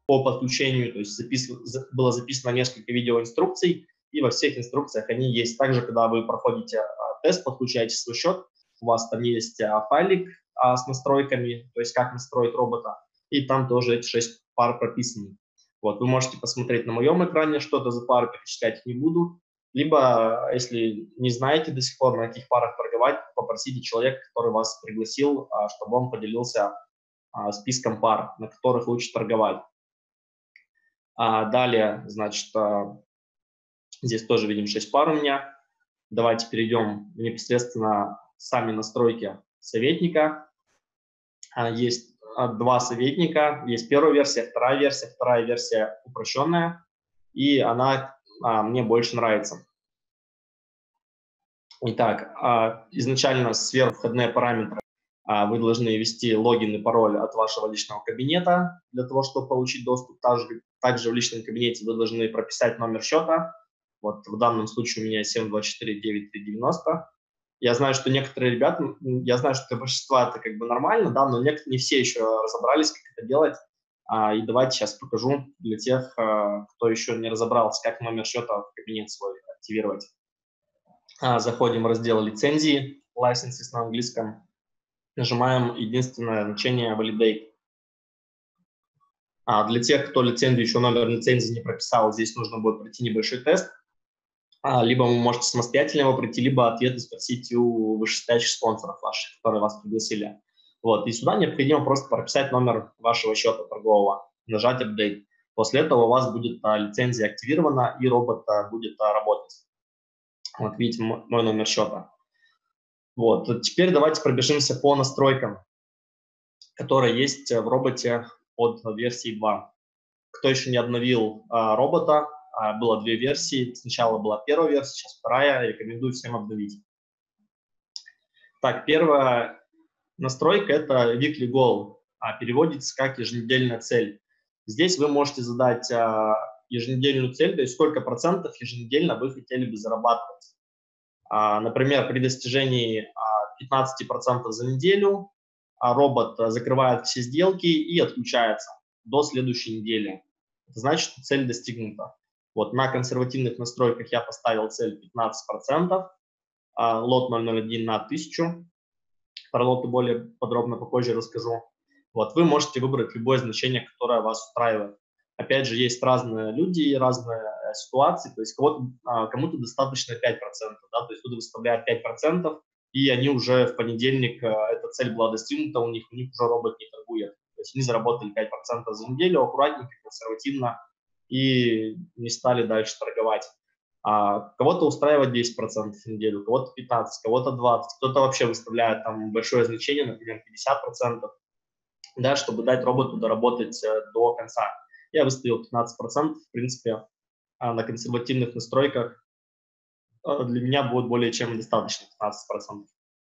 по подключению, то есть было записано несколько видеоинструкций, и во всех инструкциях они есть. Также, когда вы проходите тест, подключаете свой счет, у вас там есть файлик с настройками, то есть как настроить робота, и там тоже эти 6 пар прописаны. Вот, вы можете посмотреть на моем экране, что это за пары, перечислять их не буду. Либо, если не знаете до сих пор, на каких парах торговать, попросите человека, который вас пригласил, чтобы он поделился списком пар, на которых лучше торговать. Далее, значит, здесь тоже видим 6 пар у меня. Давайте перейдем непосредственно сами настройки советника. Есть 2 советника. Есть первая версия, вторая версия упрощенная, и она мне больше нравится. Итак, изначально сверху входные параметры вы должны ввести логин и пароль от вашего личного кабинета для того, чтобы получить доступ. Также в личном кабинете вы должны прописать номер счета. Вот в данном случае у меня 7249390. Я знаю, что некоторые ребята, я знаю, что для большинства это как бы нормально, да, но не все еще разобрались, как это делать. И давайте сейчас покажу для тех, кто еще не разобрался, как номер счета в кабинет свой активировать. Заходим в раздел лицензии, licenses на английском. Нажимаем единственное значение Validate. Для тех, кто лицензию, еще номер лицензии не прописал, здесь нужно будет пройти небольшой тест. Либо вы можете самостоятельно его пройти, либо ответы спросить у вышестоящих спонсоров ваших, которые вас пригласили. Вот. И сюда необходимо просто прописать номер вашего счета торгового, нажать Update. После этого у вас будет лицензия активирована, и робот будет работать. Вот видите мой номер счета. Вот. Теперь давайте пробежимся по настройкам, которые есть в роботе от версии 2. Кто еще не обновил робота, было 2 версии. Сначала была первая версия, сейчас вторая. Рекомендую всем обновить. Так, первая настройка – это weekly goal, переводится как еженедельная цель. Здесь вы можете задать еженедельную цель, то есть сколько процентов еженедельно вы хотели бы зарабатывать. Например, при достижении 15% за неделю робот закрывает все сделки и отключается до следующей недели. Это значит, что цель достигнута. Вот на консервативных настройках я поставил цель 15%, лот 001 на 1000. Про лоты более подробно попозже расскажу. Вот, вы можете выбрать любое значение, которое вас устраивает. Опять же, есть разные люди, разные ситуации, то есть кому-то достаточно 5%, да, то есть кто-то выставляет 5%, и они уже в понедельник, эта цель была достигнута, у них уже робот не торгует. То есть они заработали 5% за неделю, аккуратненько, консервативно, и не стали дальше торговать. Кого-то устраивает 10% в неделю, кого-то 15%, кого-то 20%, кто-то вообще выставляет там большое значение, например, 50%, да, чтобы дать роботу доработать до конца. Я выставил 15%, в принципе, на консервативных настройках для меня будет более чем достаточно 15%.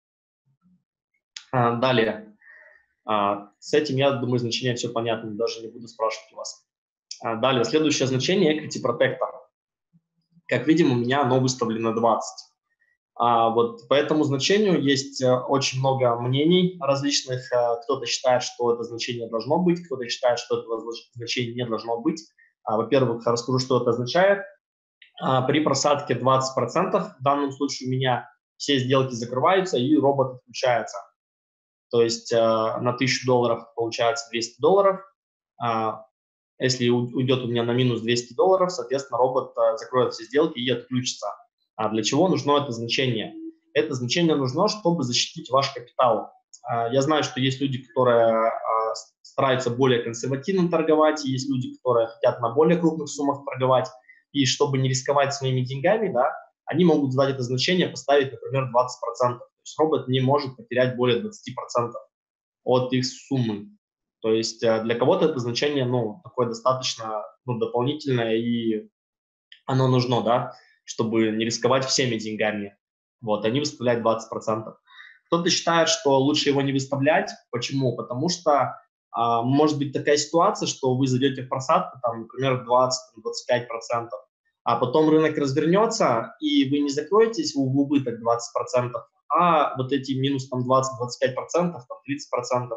Далее, с этим, я думаю, значение все понятно, даже не буду спрашивать у вас. Далее, следующее значение – Equity Protector. Как видим, у меня оно выставлено 20. Вот по этому значению есть очень много мнений различных. Кто-то считает, что это значение должно быть, кто-то считает, что этого значения не должно быть. Во-первых, расскажу, что это означает. При просадке 20%, в данном случае у меня все сделки закрываются и робот отключается. То есть на $1000 получается $200. Если уйдет у меня на минус $200, соответственно, робот закроет все сделки и отключится. Для чего нужно это значение? Это значение нужно, чтобы защитить ваш капитал. Я знаю, что есть люди, которые стараются более консервативно торговать, и есть люди, которые хотят на более крупных суммах торговать, и чтобы не рисковать своими деньгами, да, они могут задать это значение, поставить, например, 20%. То есть робот не может потерять более 20% от их суммы. То есть для кого-то это значение, такое достаточно дополнительное, и оно нужно, да, чтобы не рисковать всеми деньгами. Вот, они выставляют 20%. Кто-то считает, что лучше его не выставлять. Почему? Потому что может быть такая ситуация, что вы зайдете в просадку, там, например, 20-25%, а потом рынок развернется, и вы не закроетесь в убыток 20%, а вот эти минус там 20-25%, там 30%,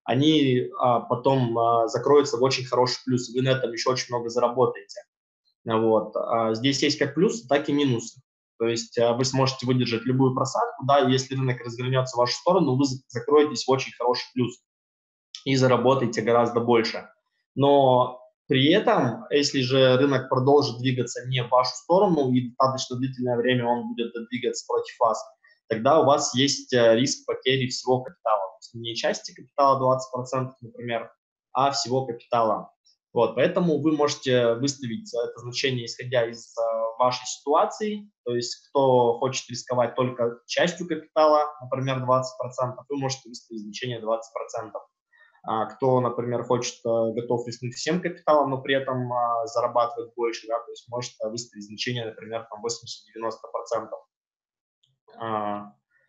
они потом закроются в очень хороший плюс. Вы на этом еще очень много заработаете. Вот. Здесь есть как плюсы, так и минусы. То есть вы сможете выдержать любую просадку, да, и если рынок развернется в вашу сторону, вы закроетесь в очень хороший плюс и заработаете гораздо больше. Но при этом, если же рынок продолжит двигаться не в вашу сторону и достаточно длительное время он будет двигаться против вас, тогда у вас есть риск потери всего капитала. То есть не части капитала 20%, например, а всего капитала. Вот, поэтому вы можете выставить это значение, исходя из вашей ситуации. То есть кто хочет рисковать только частью капитала, например, 20%, вы можете выставить значение 20%. Кто, например, хочет, готов рискнуть всем капиталом, но при этом зарабатывать больше, да, то есть может выставить значение, например, там 80-90%.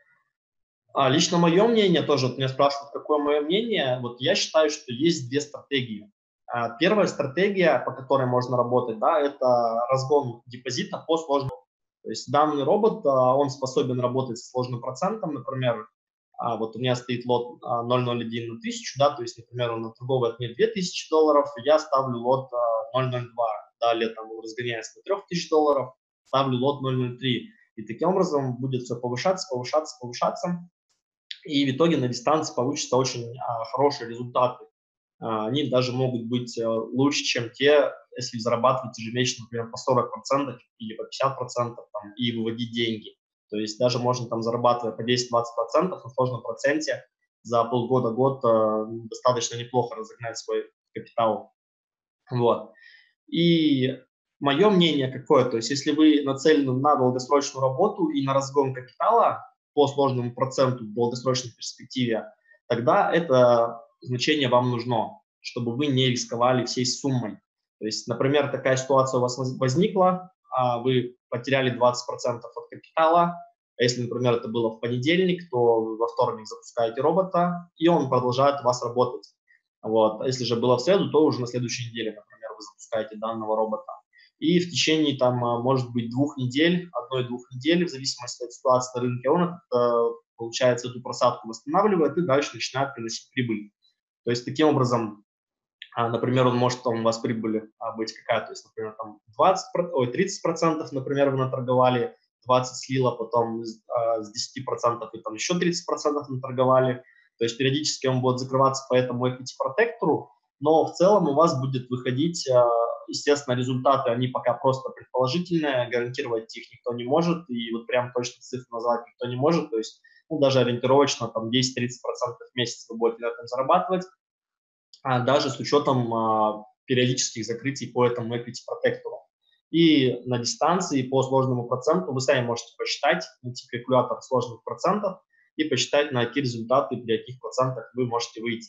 Лично мое мнение тоже, вот меня спрашивают, какое мое мнение, вот я считаю, что есть две стратегии. Первая стратегия, по которой можно работать, да, это разгон депозита по сложному. То есть данный робот, он способен работать с сложным процентом, например, вот у меня стоит лот 0,01 на 1000, да, то есть, например, он торговый мне $2000, я ставлю лот 0,02, далее там он разгоняется до $3000, ставлю лот 0,03. И таким образом будет все повышаться, повышаться, повышаться. И в итоге на дистанции получатся очень хорошие результаты. Они даже могут быть лучше, чем те, если зарабатывать ежемесячно, например, по 40% или по 50% там, и выводить деньги. То есть даже можно там зарабатывать по 10-20% на сложном проценте за полгода-год достаточно неплохо разогнать свой капитал. Вот. И мое мнение какое, то есть если вы нацелены на долгосрочную работу и на разгон капитала по сложному проценту в долгосрочной перспективе, тогда это значение вам нужно, чтобы вы не рисковали всей суммой. То есть, например, такая ситуация у вас возникла, вы потеряли 20% от капитала, а если, например, это было в понедельник, то вы во вторник запускаете робота, и он продолжает у вас работать. Вот. А если же было в среду, то уже на следующей неделе, например, вы запускаете данного робота. И в течение, там, может быть, 2 недель, 1-2 недель, в зависимости от ситуации на рынке, он, получается, эту просадку восстанавливает и дальше начинает приносить прибыль. То есть, таким образом, например, он может там, у вас прибыль быть какая-то, то есть, например, там 30%, например, вы наторговали, 20 слило, потом с 10% вы там еще 30% наторговали. То есть периодически он будет закрываться по этому equity-протектору, но в целом у вас будет выходить, естественно, результаты, они пока просто предположительные, гарантировать их никто не может, и вот прям точно цифры назвать никто не может, то есть даже ориентировочно там 10-30% в месяц вы будете на этом зарабатывать, даже с учетом периодических закрытий по этому equity-протектору. И на дистанции по сложному проценту вы сами можете посчитать, найти калькулятор сложных процентов и посчитать, на какие результаты, при каких процентах вы можете выйти.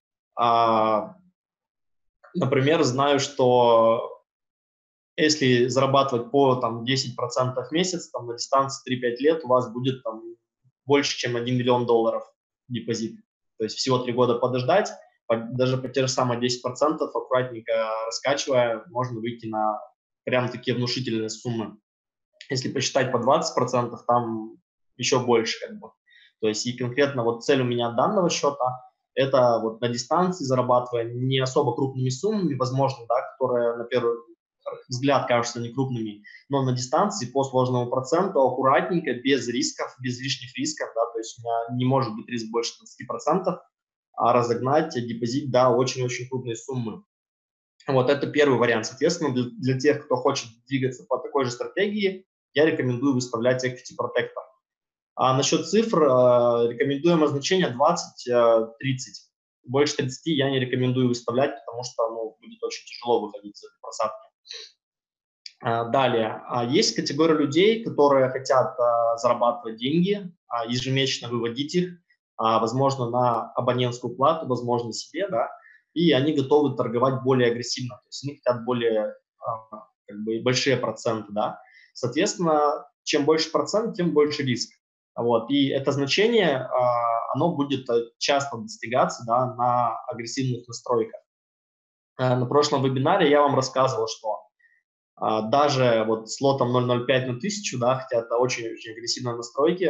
Например, знаю, что если зарабатывать по там, 10% в месяц, там, на дистанции 3-5 лет, у вас будет там, больше, чем $1 миллион депозит. То есть всего 3 года подождать, даже по те же самые 10% аккуратненько раскачивая, можно выйти на прям такие внушительные суммы. Если посчитать по 20%, там еще больше как бы. То есть и конкретно вот цель у меня данного счета – это вот на дистанции, зарабатывая не особо крупными суммами, возможно, да, которые на первый взгляд кажутся не крупными, но на дистанции по сложному проценту аккуратненько, без рисков, без лишних рисков, да, то есть у меня не может быть риск больше 20%, а разогнать депозит до очень-очень крупной суммы. Вот это первый вариант. Соответственно, для тех, кто хочет двигаться по такой же стратегии, я рекомендую выставлять equity protector. А насчет цифр, рекомендуемое значение 20-30. Больше 30 я не рекомендую выставлять, потому что будет очень тяжело выходить из этой просадки. Далее, есть категория людей, которые хотят зарабатывать деньги, ежемесячно выводить их, возможно, на абонентскую плату, возможно, себе, да, и они готовы торговать более агрессивно, то есть они хотят более как бы большие проценты, да. Соответственно, чем больше процент, тем больше риск. Вот, и это значение, оно будет часто достигаться, да, на агрессивных настройках. На прошлом вебинаре я вам рассказывал, что даже вот с лотом 0,05 на 1000, да, хотя это очень-очень агрессивные настройки,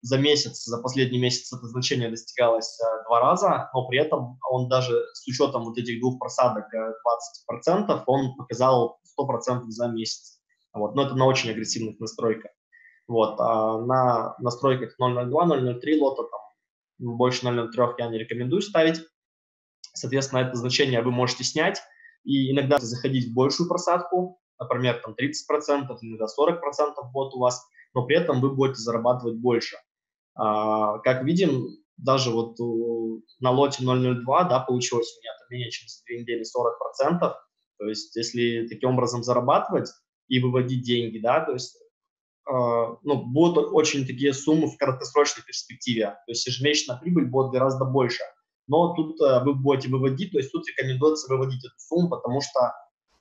за месяц, за последний месяц это значение достигалось 2 раза, но при этом он даже с учетом вот этих двух просадок 20%, он показал 100% за месяц. Вот. Но это на очень агрессивных настройках. Вот. А на настройках 0.02, 0.03 лота, там, больше 0.03 я не рекомендую ставить. Соответственно, это значение вы можете снять и иногда заходить в большую просадку, например, там 30%, иногда 40% бот у вас, но при этом вы будете зарабатывать больше. Как видим, даже вот на лоте 0.02, да, получилось у меня там менее чем за 2 недели 40%. То есть если таким образом зарабатывать и выводить деньги, да, то есть ну, будут очень такие суммы в краткосрочной перспективе. То есть ежемесячная прибыль будет гораздо больше. Но тут вы будете выводить, то есть тут рекомендуется выводить эту сумму, потому что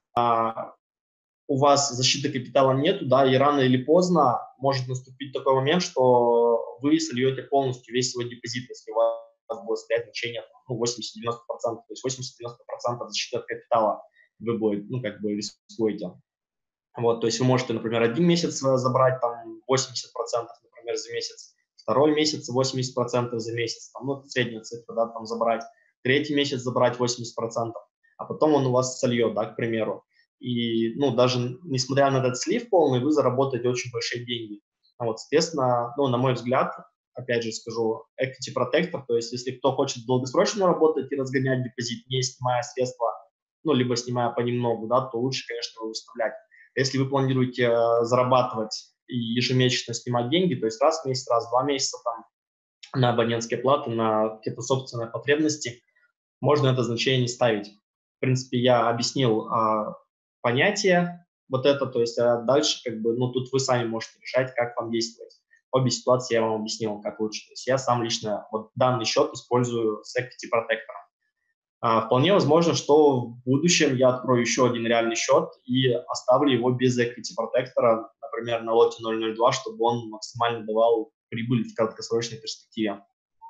у вас защиты капитала нету, да, и рано или поздно может наступить такой момент, что вы сольете полностью весь свой депозит, если у вас будет стоять значение ну, 80-90%, то есть 80-90% защиты от капитала вы будете, ну, как бы рискуете. Вот, то есть вы можете, например, один месяц забрать там 80%, например, за месяц, второй месяц 80% за месяц, там, ну, это средняя цифра, да, там забрать, третий месяц забрать 80%, а потом он у вас сольет, да, к примеру. И, ну, даже несмотря на этот слив полный, вы заработаете очень большие деньги. Вот, соответственно, ну, на мой взгляд, опять же скажу, equity protector, то есть если кто хочет долгосрочно работать и разгонять депозит, не снимая средства, ну, либо снимая понемногу, да, то лучше, конечно, его выставлять. Если вы планируете зарабатывать и ежемесячно снимать деньги, то есть раз в месяц, раз в 2 месяца там, на абонентские платы, на какие-то собственные потребности, можно это значение не ставить. В принципе, я объяснил понятие вот это, то есть дальше как бы, ну, тут вы сами можете решать, как вам действовать. Обе ситуации я вам объяснил, как лучше. То есть я сам лично вот данный счет использую с Equity Protector. Вполне возможно, что в будущем я открою еще один реальный счет и оставлю его без equity протектора, например, на лоте 0.02, чтобы он максимально давал прибыль в краткосрочной перспективе.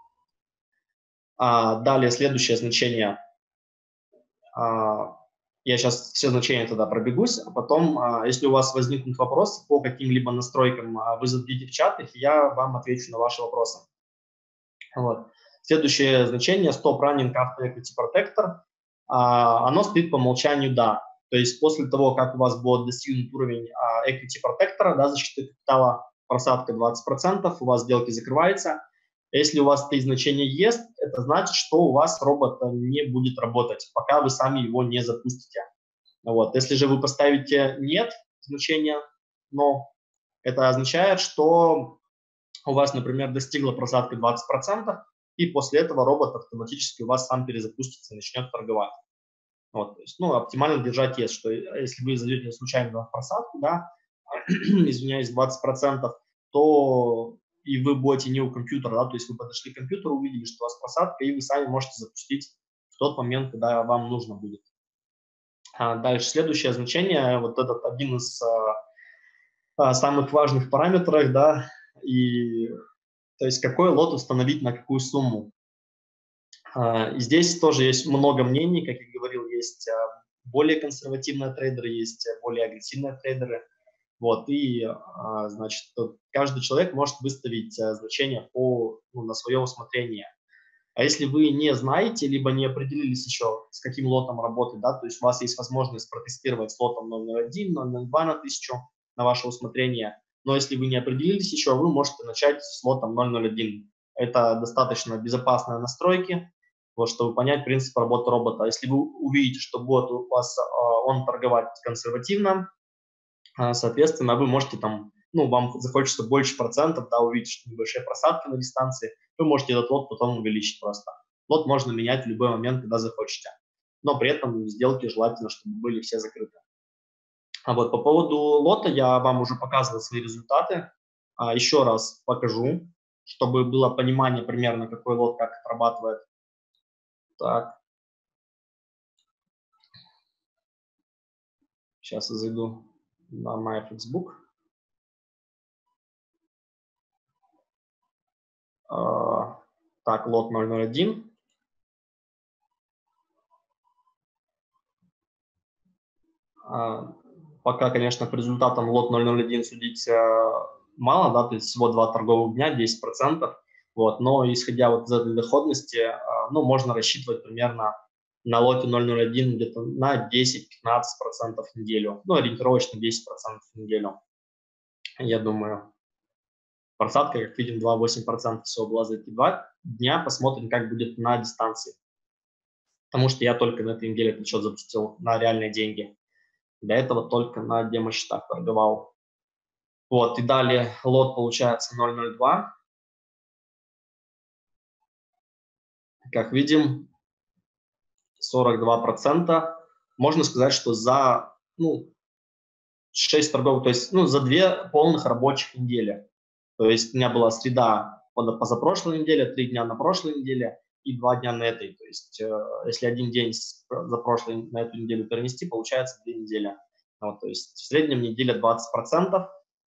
Далее следующее значение. Я сейчас все значения тогда пробегусь, а потом, если у вас возникнут вопросы по каким-либо настройкам, вы зададите в чат, и я вам отвечу на ваши вопросы. Вот. Следующее значение Stop Running Auto Equity Protector. Оно стоит по умолчанию «да». То есть после того, как у вас будет достигнут уровень Equity Protector, да, защиты капитала, просадка 20%, у вас сделки закрываются. Если у вас стоит значение «yes», это значит, что у вас робот не будет работать, пока вы сами его не запустите. Вот. Если же вы поставите «нет» значение «но», это означает, что у вас, например, достигла просадка 20%, и после этого робот автоматически у вас сам перезапустится и начнет торговать. Вот, то есть, ну, оптимально держать есть, что если вы зайдете случайно в просадку, да, извиняюсь, 20%, то и вы будете не у компьютера, да, то есть вы подошли к компьютеру, увидели, что у вас просадка, и вы сами можете запустить в тот момент, когда вам нужно будет. Дальше следующее значение, вот этот один из самых важных параметров, да, и то есть какой лот установить на какую сумму. И здесь тоже есть много мнений, как я говорил, есть более консервативные трейдеры, есть более агрессивные трейдеры. Вот, и, значит, каждый человек может выставить значение на свое усмотрение. А если вы не знаете, либо не определились еще, с каким лотом работать, да, то есть у вас есть возможность протестировать с лотом 0.01, 0.02 на 1000 на ваше усмотрение, но если вы не определились еще, вы можете начать с лотом 0.01. Это достаточно безопасные настройки, вот, чтобы понять принцип работы робота. Если вы увидите, что будет у вас он торговать консервативно, соответственно, вы можете там, ну, вам захочется больше процентов, да, увидеть, что небольшие просадки на дистанции, вы можете этот лот потом увеличить просто. Лот можно менять в любой момент, когда захочете. Но при этом сделки желательно, чтобы были все закрыты. А вот по поводу лота я вам уже показывал свои результаты. Еще раз покажу, чтобы было понимание примерно, какой лот как отрабатывает. Так. Сейчас я зайду на MyFXBook. Так, лот 001. Пока, конечно, по результатам лот 001 судить мало, да, то есть всего 2 торговых дня, 10%, вот, но исходя вот из этой доходности, ну, можно рассчитывать примерно на лоте 0.01 где-то на 10-15% в неделю, ну, ориентировочно 10% в неделю, я думаю. Просадка, как видим, 2,8% всего была за эти 2 дня, посмотрим, как будет на дистанции, потому что я только на этой неделе этот счет запустил на реальные деньги. До этого только на демо-счетах торговал. Вот, и далее лот получается 0.02. Как видим, 42%. Можно сказать, что за 6 торговых, то есть за 2 полных рабочих недели. То есть у меня была среда позапрошлой неделе, 3 дня на прошлой неделе и 2 дня на этой. То есть если один день за прошлой на эту неделю перенести, получается 2 недели. Вот, то есть в среднем неделя 20%.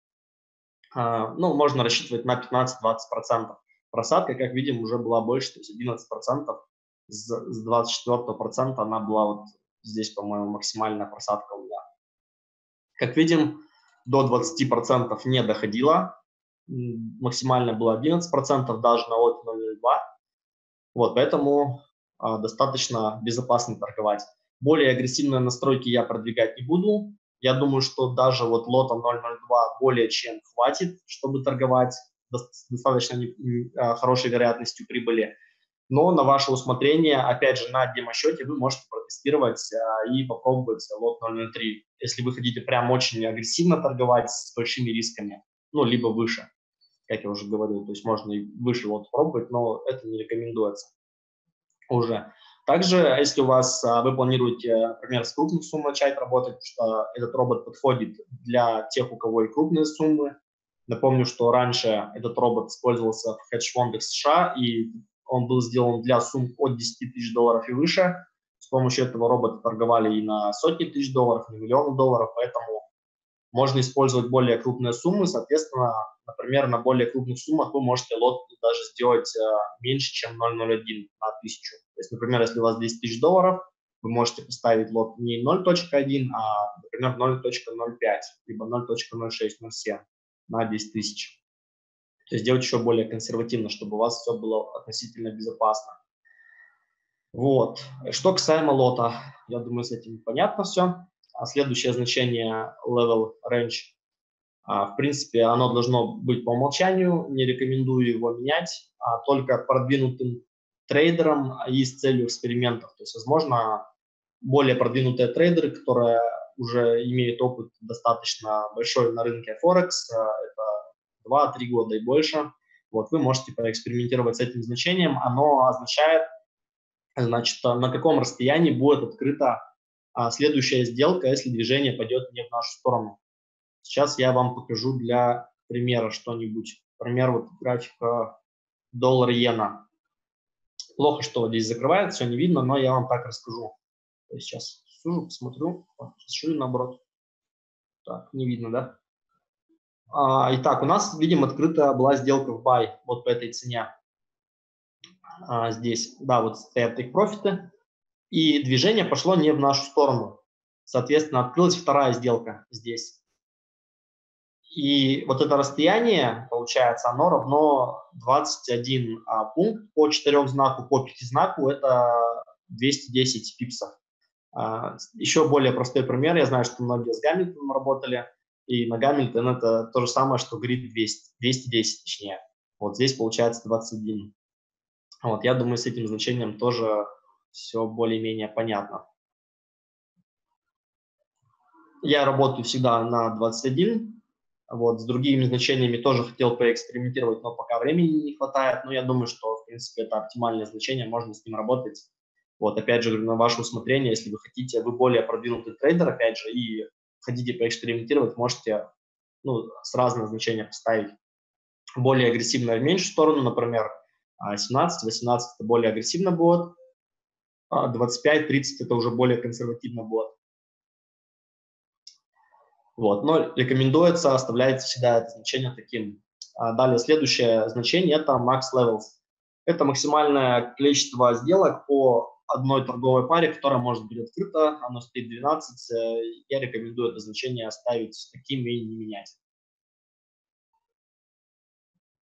Можно рассчитывать на 15-20%. Просадка, как видим, уже была больше, то есть 11%. С 24% она была вот здесь, по-моему, максимальная просадка у меня. Как видим, до 20% не доходила. Максимально было 11%, даже на лоте 0.02. Вот, поэтому достаточно безопасно торговать. Более агрессивные настройки я продвигать не буду. Я думаю, что даже вот лотом 0.02 более чем хватит, чтобы торговать с достаточно хорошей вероятностью прибыли. Но на ваше усмотрение, опять же, на демо-счете вы можете протестировать и попробовать лот 0.03. Если вы хотите прям очень агрессивно торговать с большими рисками, либо выше, как я уже говорил, то есть можно и выше лот пробовать, но это не рекомендуется уже. Также, если вы планируете, например, с крупных сумм начать работать, что этот робот подходит для тех, у кого и крупные суммы. Напомню, что раньше этот робот использовался в хедж-фондах США, и он был сделан для сумм от 10 тысяч долларов и выше. С помощью этого робота торговали и на сотни тысяч долларов, и на миллионы долларов, поэтому можно использовать более крупные суммы. Соответственно, например, на более крупных суммах вы можете лот даже сделать меньше, чем 0.01 на 1000. То есть, например, если у вас 10 тысяч долларов, вы можете поставить лот не 0.1, а, например, 0.05, либо 0.0607 на 10 тысяч. То есть делать еще более консервативно, чтобы у вас все было относительно безопасно. Вот. Что касаемо лота, я думаю, с этим понятно все. Следующее значение level range. В принципе, оно должно быть по умолчанию, не рекомендую его менять, только продвинутым трейдерам и с целью экспериментов. То есть, возможно, более продвинутые трейдеры, которые уже имеют опыт достаточно большой на рынке Форекс, это 2-3 года и больше, вот, вы можете поэкспериментировать с этим значением. Оно означает, значит, на каком расстоянии будет открыта следующая сделка, если движение пойдет не в нашу сторону. Сейчас я вам покажу для примера что-нибудь. Например, вот графика доллар-иена. Плохо, что здесь закрывает, все не видно, но я вам так расскажу. То есть сейчас сужу, посмотрю. Шире наоборот. Так, не видно, да? Итак, у нас, видим, открыта была сделка в buy вот по этой цене. Здесь, да, вот стоят их профиты. И движение пошло не в нашу сторону. Соответственно, открылась вторая сделка здесь. И вот это расстояние, получается, оно равно 21 пункт по 4 знаку, по 5 знаку это 210 пипсов. Еще более простой пример, я знаю, что многие с Гамильтоном работали, и на Гамильтон это то же самое, что грид 200, 210 точнее. Вот здесь получается 21. Вот, я думаю, с этим значением тоже все более-менее понятно. Я работаю всегда на 21. Вот, с другими значениями тоже хотел поэкспериментировать, но пока времени не хватает. Но я думаю, что, в принципе, это оптимальное значение, можно с ним работать. Вот, опять же, на ваше усмотрение, если вы хотите, вы более продвинутый трейдер, опять же, и хотите поэкспериментировать, можете, с разных значения поставить. Более агрессивно в меньшую сторону, например, 17-18 это более агрессивно будет, 25-30 это уже более консервативно будет. Вот, но рекомендуется оставлять всегда это значение таким. Далее, следующее значение – это max levels. Это максимальное количество сделок по одной торговой паре, которая может быть открыта. Оно стоит 12. Я рекомендую это значение оставить таким и не менять.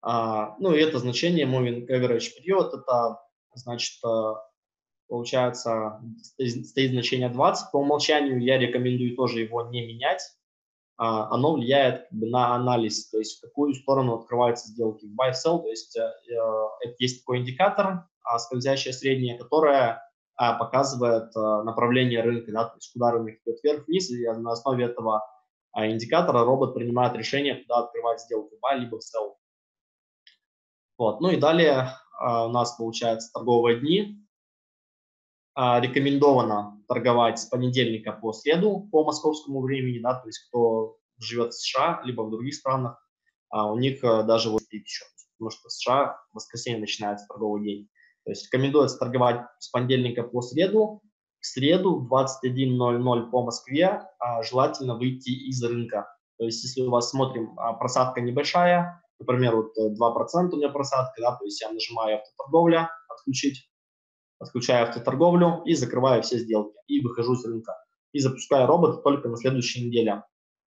Ну и это значение Moving Average Period, это значит, получается, стоит значение 20. По умолчанию я рекомендую тоже его не менять. Оно влияет как бы на анализ, то есть в какую сторону открываются сделки. Buy-sell, то есть есть такой индикатор, скользящее среднее, которое показывает направление рынка, да, то есть куда рынок идет вверх-вниз, и на основе этого индикатора робот принимает решение, куда открывать сделку, buy либо sell. Вот. Ну и далее у нас получается торговые дни. Рекомендовано торговать с понедельника по среду по московскому времени, да, то есть кто живет в США, либо в других странах, у них даже вот еще, потому что в США в воскресенье начинается торговый день. То есть рекомендуется торговать с понедельника по среду. В среду в 21:00 по Москве желательно выйти из рынка. То есть если у вас, смотрим, просадка небольшая, например, вот 2% у меня просадка, да, то есть я нажимаю автоторговля, отключить, отключаю автоторговлю и закрываю все сделки. И выхожу с рынка. И запускаю робота только на следующей неделе.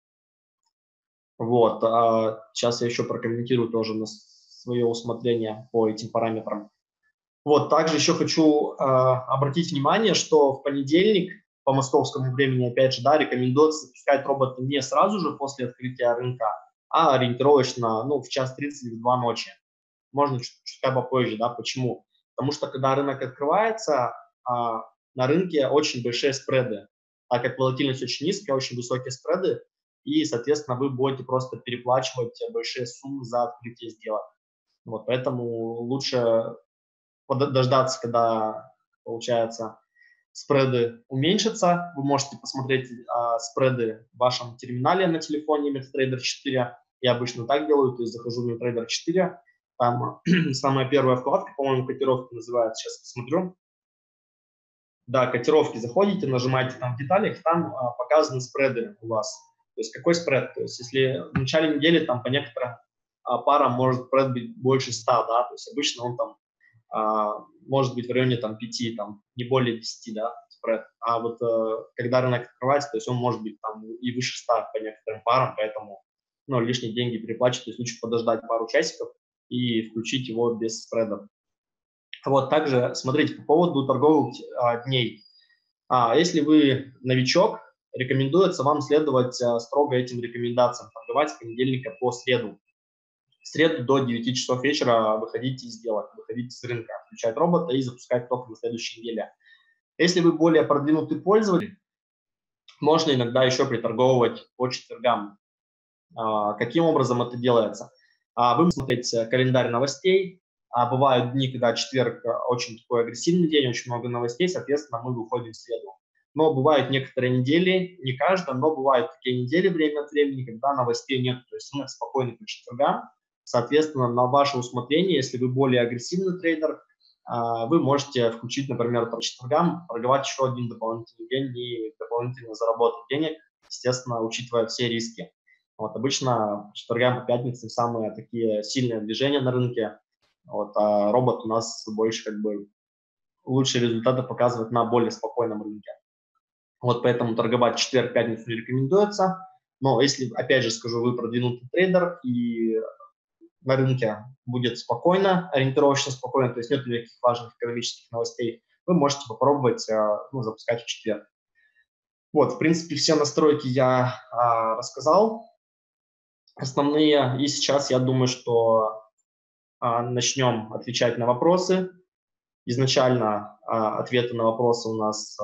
Вот. Сейчас я еще прокомментирую тоже на свое усмотрение по этим параметрам. Вот. Также еще хочу обратить внимание, что в понедельник по московскому времени, опять же, да, рекомендуется запускать робота не сразу же после открытия рынка, а ориентировочно, ну, в 1:30 или в 2 ночи. Можно чуть попозже, да, почему? Потому что когда рынок открывается, на рынке очень большие спреды, так как волатильность очень низкая, очень высокие спреды, и, соответственно, вы будете просто переплачивать большие суммы за открытие сделок. Вот, поэтому лучше дождаться, когда, получается, спреды уменьшатся. Вы можете посмотреть спреды в вашем терминале на телефоне MetaTrader 4. Я обычно так делаю, то есть захожу в MetaTrader 4, там самая первая вкладка, по-моему, котировки называется, сейчас посмотрю. Да, котировки, заходите, нажимаете там в деталях, там показаны спреды у вас. То есть какой спред? То есть если в начале недели там по некоторым парам может спред быть больше 100, да, то есть обычно он там может быть в районе там 5, там не более 10, да, спред. А вот когда рынок открывается, то есть он может быть там и выше 100 по некоторым парам, поэтому ну, лишние деньги переплачивать, то есть лучше подождать пару часиков и включить его без спредов. Вот также смотрите по поводу торговых дней. Если вы новичок, рекомендуется вам следовать строго этим рекомендациям, торговать с понедельника по среду. В среду до 9 часов вечера выходите из сделок, выходите с рынка, включать робота и запускать только на следующей неделе. Если вы более продвинутый пользователь, можно иногда еще приторговывать по четвергам. Каким образом это делается? Вы смотрите календарь новостей. Бывают дни, когда четверг очень такой агрессивный день, очень много новостей, соответственно, мы выходим в среду. Но бывают некоторые недели, не каждая, но бывают такие недели время от времени, когда новостей нет, то есть рынок спокойный по четвергам. Соответственно, на ваше усмотрение, если вы более агрессивный трейдер, вы можете включить, например, по четвергам, торговать еще один дополнительный день и дополнительно заработать денег, естественно, учитывая все риски. Вот, обычно по четвергам, по пятницам самые такие сильные движения на рынке, вот, а робот у нас больше как бы лучшие результаты показывает на более спокойном рынке. Вот поэтому торговать в четверг, пятницу не рекомендуется. Но если, опять же скажу, вы продвинутый трейдер и на рынке будет спокойно, ориентировочно спокойно, то есть нет никаких важных экономических новостей, вы можете попробовать запускать в четверг. Вот, в принципе, все настройки я рассказал основные. И сейчас я думаю, что начнем отвечать на вопросы. Изначально ответы на вопросы у нас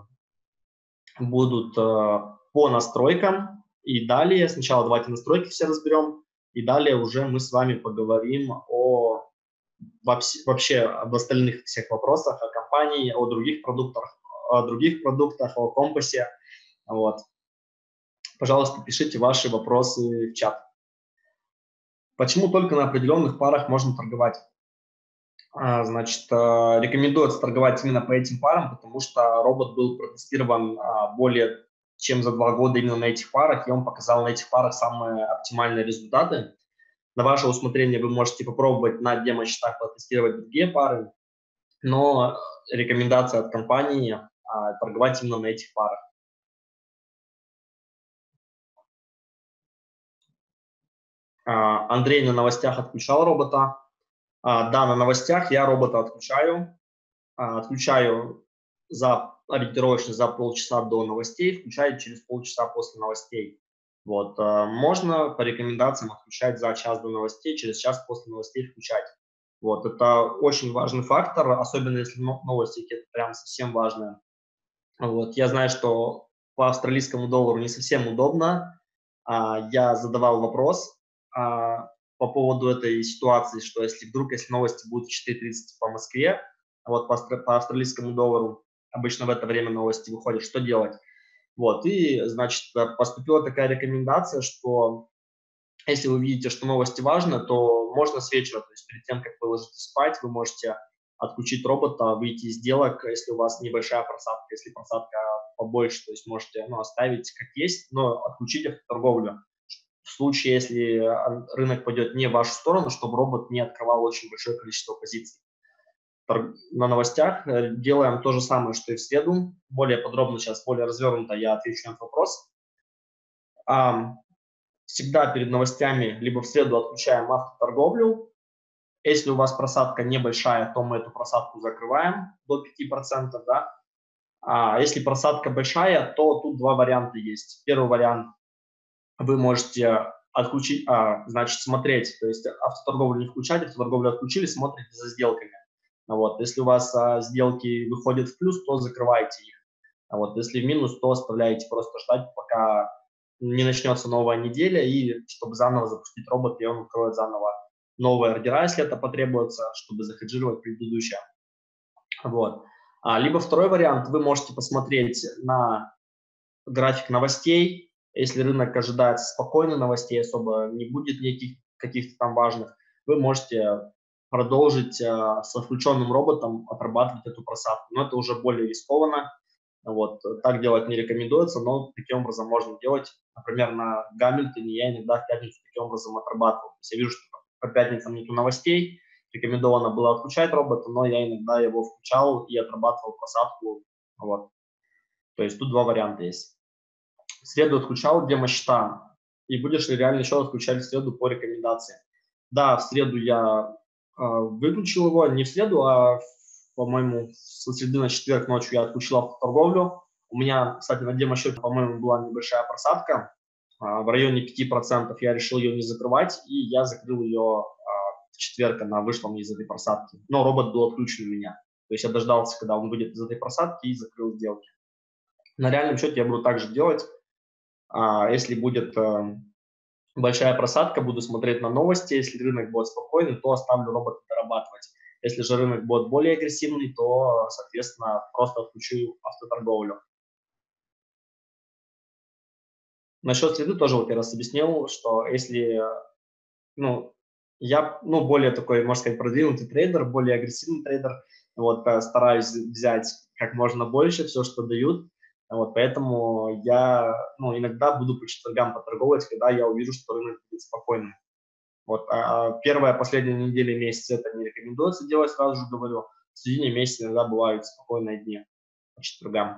будут по настройкам. И далее, сначала давайте настройки все разберем, и далее уже мы с вами поговорим вообще об остальных всех вопросах, о компании, о других продуктах, о компасе. Вот. Пожалуйста, пишите ваши вопросы в чат. Почему только на определенных парах можно торговать? Значит, рекомендуется торговать именно по этим парам, потому что робот был протестирован более чем за 2 года именно на этих парах, и он показал на этих парах самые оптимальные результаты. На ваше усмотрение вы можете попробовать на демо-счетах протестировать другие пары, но рекомендация от компании торговать именно на этих парах. Андрей на новостях отключал робота. Да, на новостях я робота отключаю. Отключаю ориентировочно за полчаса до новостей, включаю через полчаса после новостей. Вот. Можно по рекомендациям отключать за час до новостей, через час после новостей включать. Вот. Это очень важный фактор, особенно если новости какие-то прям совсем важные. Вот. Я знаю, что по австралийскому доллару не совсем удобно. Я задавал вопрос по поводу этой ситуации, что если новости будут в 4:30 по Москве, вот по австралийскому доллару, обычно в это время новости выходят, что делать? Вот, и, значит, поступила такая рекомендация, что если вы видите, что новости важны, то можно с вечера, то есть перед тем, как вы ложитесь спать, вы можете отключить робота, выйти из сделок, если у вас небольшая просадка, если просадка побольше, то есть можете оставить как есть, но отключить автоторговлю. В случае, если рынок пойдет не в вашу сторону, чтобы робот не открывал очень большое количество позиций. На новостях делаем то же самое, что и в среду. Более подробно сейчас, более развернуто я отвечу на этот вопрос. Всегда перед новостями либо в среду отключаем автоторговлю. Если у вас просадка небольшая, то мы эту просадку закрываем до 5%, да. А если просадка большая, то тут два варианта есть. Первый вариант – вы можете отключить, значит, смотреть, то есть автоторговлю не включать, автоторговлю отключили, смотрите за сделками. Вот. Если у вас сделки выходят в плюс, то закрывайте их. Вот. Если в минус, то оставляете просто ждать, пока не начнется новая неделя, и чтобы заново запустить робот, и он откроет заново новые ордера, если это потребуется, чтобы захеджировать предыдущее. Вот. Либо второй вариант, вы можете посмотреть на график новостей. Если рынок ожидает спокойных новостей, особо не будет никаких каких-то там важных, вы можете продолжить с отключенным роботом отрабатывать эту просадку. Но это уже более рискованно. Вот. Так делать не рекомендуется, но таким образом можно делать. Например, на Гамильтоне я иногда в пятницу таким образом отрабатывал. То есть я вижу, что по пятницам нету новостей, рекомендовано было отключать робота, но я иногда его включал и отрабатывал просадку. Вот. То есть тут два варианта есть. В среду отключал демо-счета, и будешь ли реально еще отключать в среду по рекомендации. Да, в среду я выключил его, не в среду, по-моему, с среды на четверг ночью я отключил автоторговлю. У меня, кстати, на демо-счете, по-моему, была небольшая просадка, в районе 5%. Я решил ее не закрывать, и я закрыл ее в четверг, она вышла мне из этой просадки. Но робот был отключен у меня. То есть я дождался, когда он выйдет из этой просадки, и закрыл сделки. На реальном счете я буду также делать. Если будет большая просадка, буду смотреть на новости. Если рынок будет спокойный, то оставлю робота дорабатывать. Если же рынок будет более агрессивный, то, соответственно, просто отключу автоторговлю. Насчет среды тоже вот я раз объяснил, что если, я, более такой, можно сказать, продвинутый трейдер, более агрессивный трейдер, вот, стараюсь взять как можно больше, все, что дают, вот, поэтому я, иногда буду по четвергам поторговать, когда я увижу, что рынок будет спокойным. Вот, первая, последняя неделя месяца это не рекомендуется делать, сразу же говорю. В середине месяца иногда бывают спокойные дни по четвергам.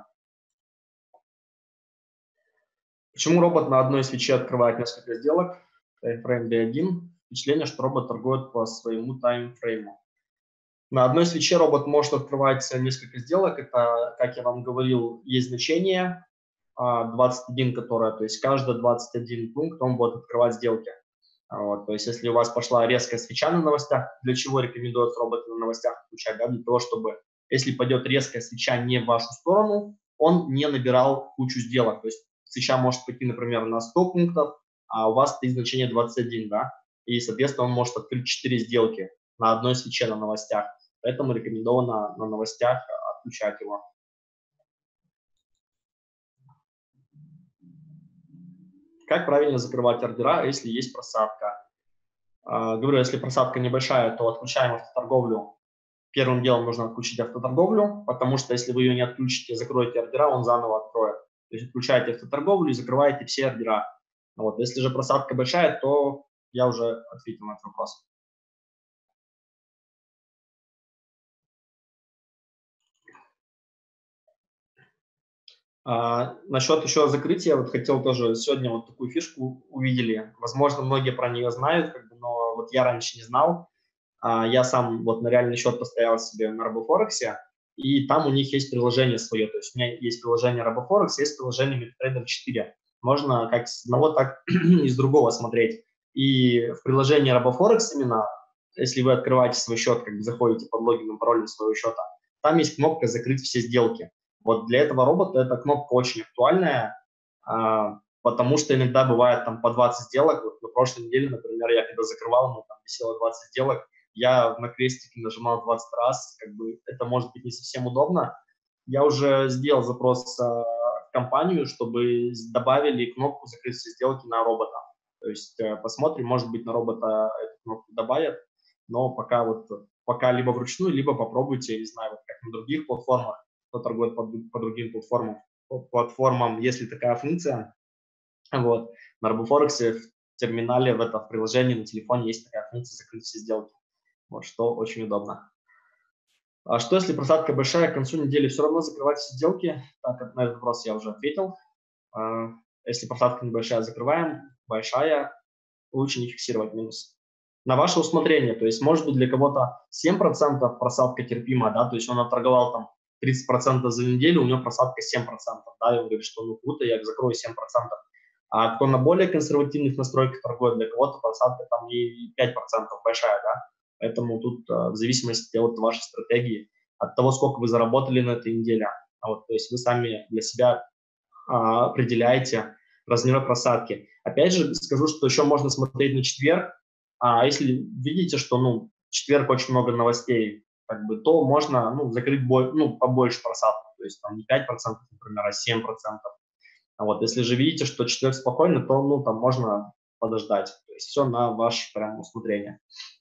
Почему робот на одной свече открывает несколько сделок? Таймфрейм D1. Впечатление, что робот торгует по своему таймфрейму. На одной свече робот может открывать несколько сделок. Это, как я вам говорил, есть значение 21, которое, то есть каждый 21 пункт он будет открывать сделки. Вот, то есть если у вас пошла резкая свеча на новостях, для чего рекомендуется робот на новостях отключать? Да, для того, чтобы, если пойдет резкая свеча не в вашу сторону, он не набирал кучу сделок. То есть свеча может пойти, например, на 100 пунктов, а у вас стоит значение 21, да, и, соответственно, он может открыть 4 сделки на одной свече на новостях. Поэтому рекомендовано на новостях отключать его. Как правильно закрывать ордера, если есть просадка? Говорю, если просадка небольшая, то отключаем автоторговлю. Первым делом нужно отключить автоторговлю, потому что если вы ее не отключите, закроете ордера, он заново откроет. То есть отключаете автоторговлю и закрываете все ордера. Вот. Если же просадка большая, то я уже ответил на этот вопрос. Насчет еще закрытия, вот хотел тоже, сегодня вот такую фишку увидели. Возможно, многие про нее знают, как бы, но вот я раньше не знал. Я сам вот на реальный счет поставил себе на RoboForex, и там у них есть приложение свое. То есть у меня есть приложение RoboForex, есть приложение MetaTrader 4. Можно как с одного, так и с другого смотреть. И в приложении RoboForex именно, если вы открываете свой счет, как бы заходите под логином, паролем своего счета, там есть кнопка «Закрыть все сделки». Вот для этого робота эта кнопка очень актуальная, потому что иногда бывает там по 20 сделок. Вот на прошлой неделе, например, я когда закрывал, там висело 20 сделок, я на крестике нажимал 20 раз, как бы это может быть не совсем удобно. Я уже сделал запрос в компанию, чтобы добавили кнопку «Закрыть все сделки» на робота. То есть посмотрим, может быть, на робота эту кнопку добавят, но пока либо вручную, либо попробуйте, не знаю, вот как на других платформах, кто торгует по другим платформам, если такая функция. Вот. На RoboForex в терминале, в приложении на телефоне есть такая функция «Закрыть все сделки». Вот, что очень удобно. А что, если просадка большая, к концу недели все равно закрывать все сделки? Так, на этот вопрос я уже ответил. Если просадка небольшая, закрываем. Большая, лучше не фиксировать минус. На ваше усмотрение, то есть, может быть, для кого-то 7% просадка терпима, да, то есть он отторговал там 30% за неделю, у него просадка 7%, да, и он говорит, что ну круто, я закрою 7%. А кто на более консервативных настройках торгует, для кого-то просадка там и 5% большая, да. Поэтому тут в зависимости от вашей стратегии, от того, сколько вы заработали на этой неделе, то есть вы сами для себя определяете размер просадки. Опять же скажу, что еще можно смотреть на четверг. Если видите, что в четверг очень много новостей, как бы, то можно закрыть побольше просадку, то есть там не 5%, например, а 7%. Если же видите, что четверг спокойно, то там можно подождать. То есть все на ваше прям усмотрение.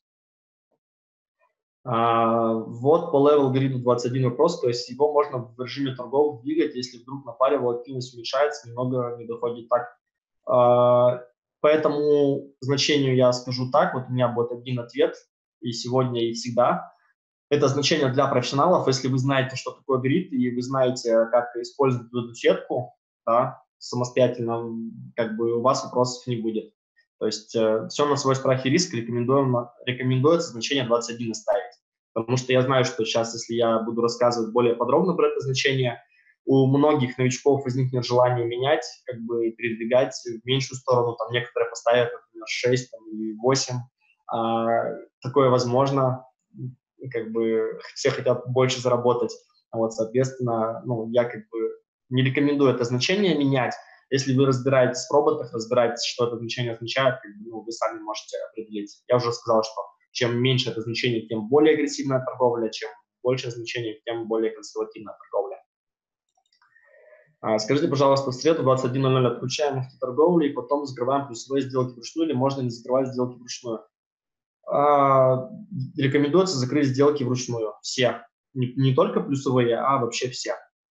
Вот по левел гриду 21 вопрос, то есть его можно в режиме торгов двигать, если вдруг на паре волатильность уменьшается, немного не доходит так. По этому значению я скажу так, вот у меня будет один ответ, и сегодня, и всегда. Это значение для профессионалов, если вы знаете, что такое грид, и вы знаете, как использовать эту сетку, да, самостоятельно, как бы у вас вопросов не будет. То есть все на свой страх и риск рекомендуется значение 21 ставить. Потому что я знаю, что сейчас, если я буду рассказывать более подробно про это значение, у многих новичков возникнет желание менять, как бы передвигать в меньшую сторону. Там некоторые поставят, например, 6 или 8. Такое возможно. Как бы все хотят больше заработать. Соответственно, я как бы не рекомендую это значение менять. Если вы разбираетесь в роботах, разбираетесь, что это значение означает, как бы, вы сами можете определить. Я уже сказал, что чем меньше это значение, тем более агрессивная торговля, чем больше значение, тем более консервативная торговля. Скажите, пожалуйста, в среду 21:00 отключаем автоторговлю и потом закрываем плюсовые сделки вручную, или можно не закрывать сделки вручную? Рекомендуется закрыть сделки вручную. Все. Не только плюсовые, а вообще все.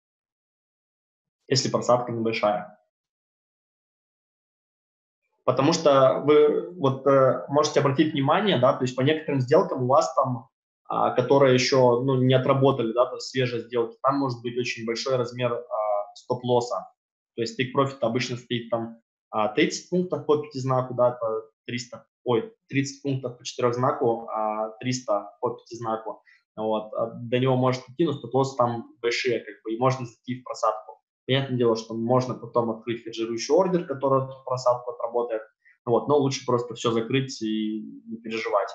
Если просадка небольшая. Потому что вы можете обратить внимание, да, то есть по некоторым сделкам у вас там, которые еще не отработали, да, то есть свежие сделки, там может быть очень большой размер стоп-лосса. То есть take-profit обычно стоит там 30 пунктов по 5 знаку, да, по 30 пунктов по 4 знаку, 300 по 5 знаку. До него может идти, но стоп-лосс там большие, как бы, и можно зайти в просадку. Понятное дело, что можно потом открыть хеджирующий ордер, который эту просадку отработает, но лучше просто все закрыть и не переживать.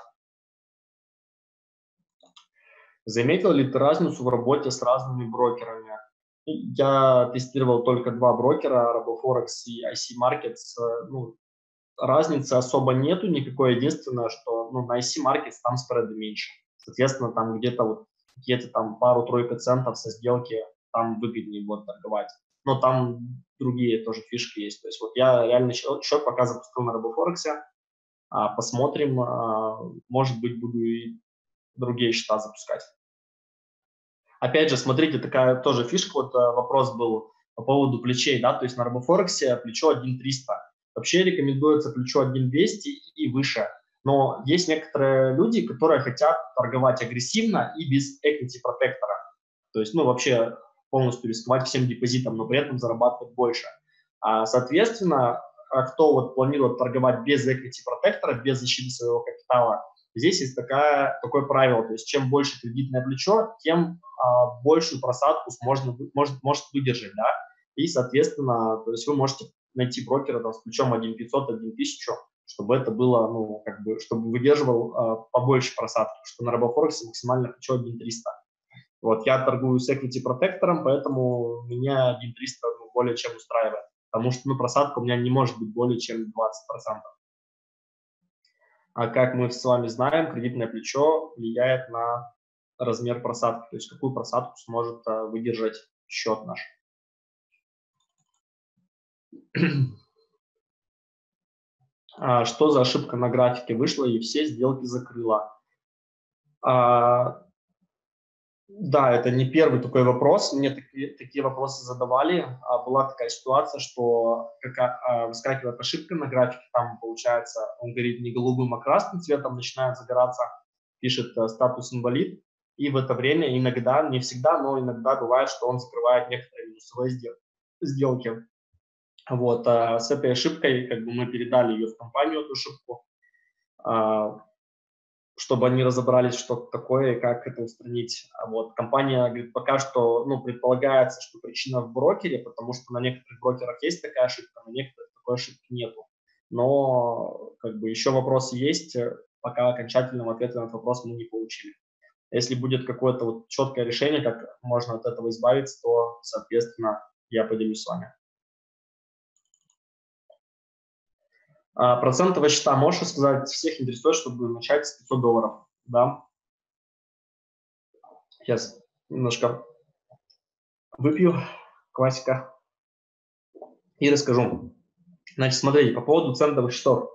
Заметил ли ты разницу в работе с разными брокерами? Я тестировал только 2 брокера, RoboForex и IC Markets. Разницы особо нету никакой. Единственное, что на IC Markets там спреды меньше. Соответственно, там где-то там пару-тройку центов со сделки там выгоднее торговать. Но там другие тоже фишки есть. То есть я реально счет пока запустил на RoboForex. Посмотрим, может быть, буду и другие счета запускать. Опять же, смотрите, такая тоже фишка, вопрос был по поводу плечей, да, то есть на RoboForex плечо 1.300. Вообще рекомендуется плечо 1.200 и выше. Но есть некоторые люди, которые хотят торговать агрессивно и без equity протектора. То есть, вообще полностью рисковать всем депозитом, но при этом зарабатывать больше. Соответственно, кто вот планирует торговать без equity протектора, без защиты своего капитала, здесь есть такое правило, то есть чем больше кредитное плечо, тем большую просадку может выдержать, да, и, соответственно, то есть вы можете найти брокера там, с плечом 1500, 1000, чтобы это было, ну, как бы, чтобы выдерживал побольше просадки, что на RoboForex максимально плечо 1300. Вот, я торгую с equity протектором, поэтому меня 1300 более чем устраивает, потому что, ну, просадка у меня не может быть более чем 20%. А как мы с вами знаем, кредитное плечо влияет на размер просадки, то есть какую просадку сможет выдержать счет наш. Что за ошибка на графике вышла и все сделки закрыла? Да, это не первый такой вопрос. Мне такие вопросы задавали. Была такая ситуация, что выскакивает ошибка на графике, там, получается, он горит не голубым, а красным цветом, начинает загораться, пишет статус инвалид. И в это время иногда, не всегда, но иногда бывает, что он закрывает некоторые минусовые сделки. Вот, с этой ошибкой как бы мы передали ее в компанию, эту ошибку, чтобы они разобрались, что это такое и как это устранить. Вот, компания говорит, пока что, ну, предполагается, что причина в брокере, потому что на некоторых брокерах есть такая ошибка, на некоторых такой ошибки нету. Но как бы еще вопросы есть, пока окончательного ответа на этот вопрос мы не получили. Если будет какое-то вот четкое решение, как можно от этого избавиться, то, соответственно, я поделюсь с вами. Процентовые счета, можешь сказать, всех интересует, чтобы начать с $500, да? Сейчас немножко выпью, классика, и расскажу. Значит, смотрите, по поводу центовых счетов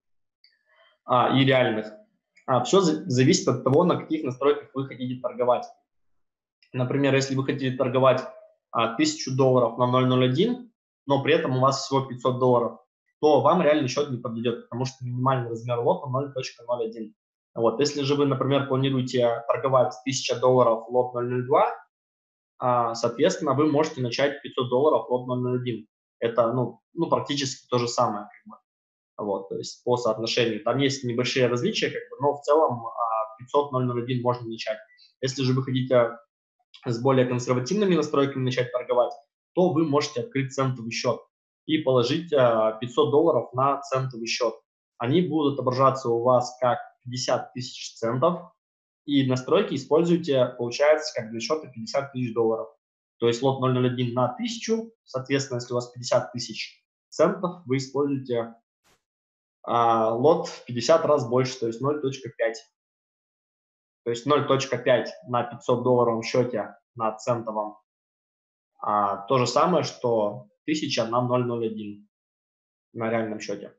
и реальных. Все зависит от того, на каких настройках вы хотите торговать. Например, если вы хотите торговать $1000 на 0.01, но при этом у вас всего $500, то вам реальный счет не подойдет, потому что минимальный размер лота 0.01. Вот. Если же вы, например, планируете торговать $1000 лот 0.02, соответственно, вы можете начать $500 лот 0.01. Это, ну, практически то же самое, как бы. Вот, то есть по соотношению. Там есть небольшие различия, как бы, но в целом 500 0.01 можно начать. Если же вы хотите с более консервативными настройками начать торговать, то вы можете открыть центовый счет и положить $500 на центовый счет. Они будут отображаться у вас как 50 тысяч центов, и настройки используйте, получается, как для счета $50 000. То есть лот 0.01 на 1000, соответственно, если у вас 50 тысяч центов, вы используете лот в 50 раз больше, то есть 0.5. То есть 0.5 на $500 счете на центовом. То же самое, что 1000 на 0.01 на реальном счете.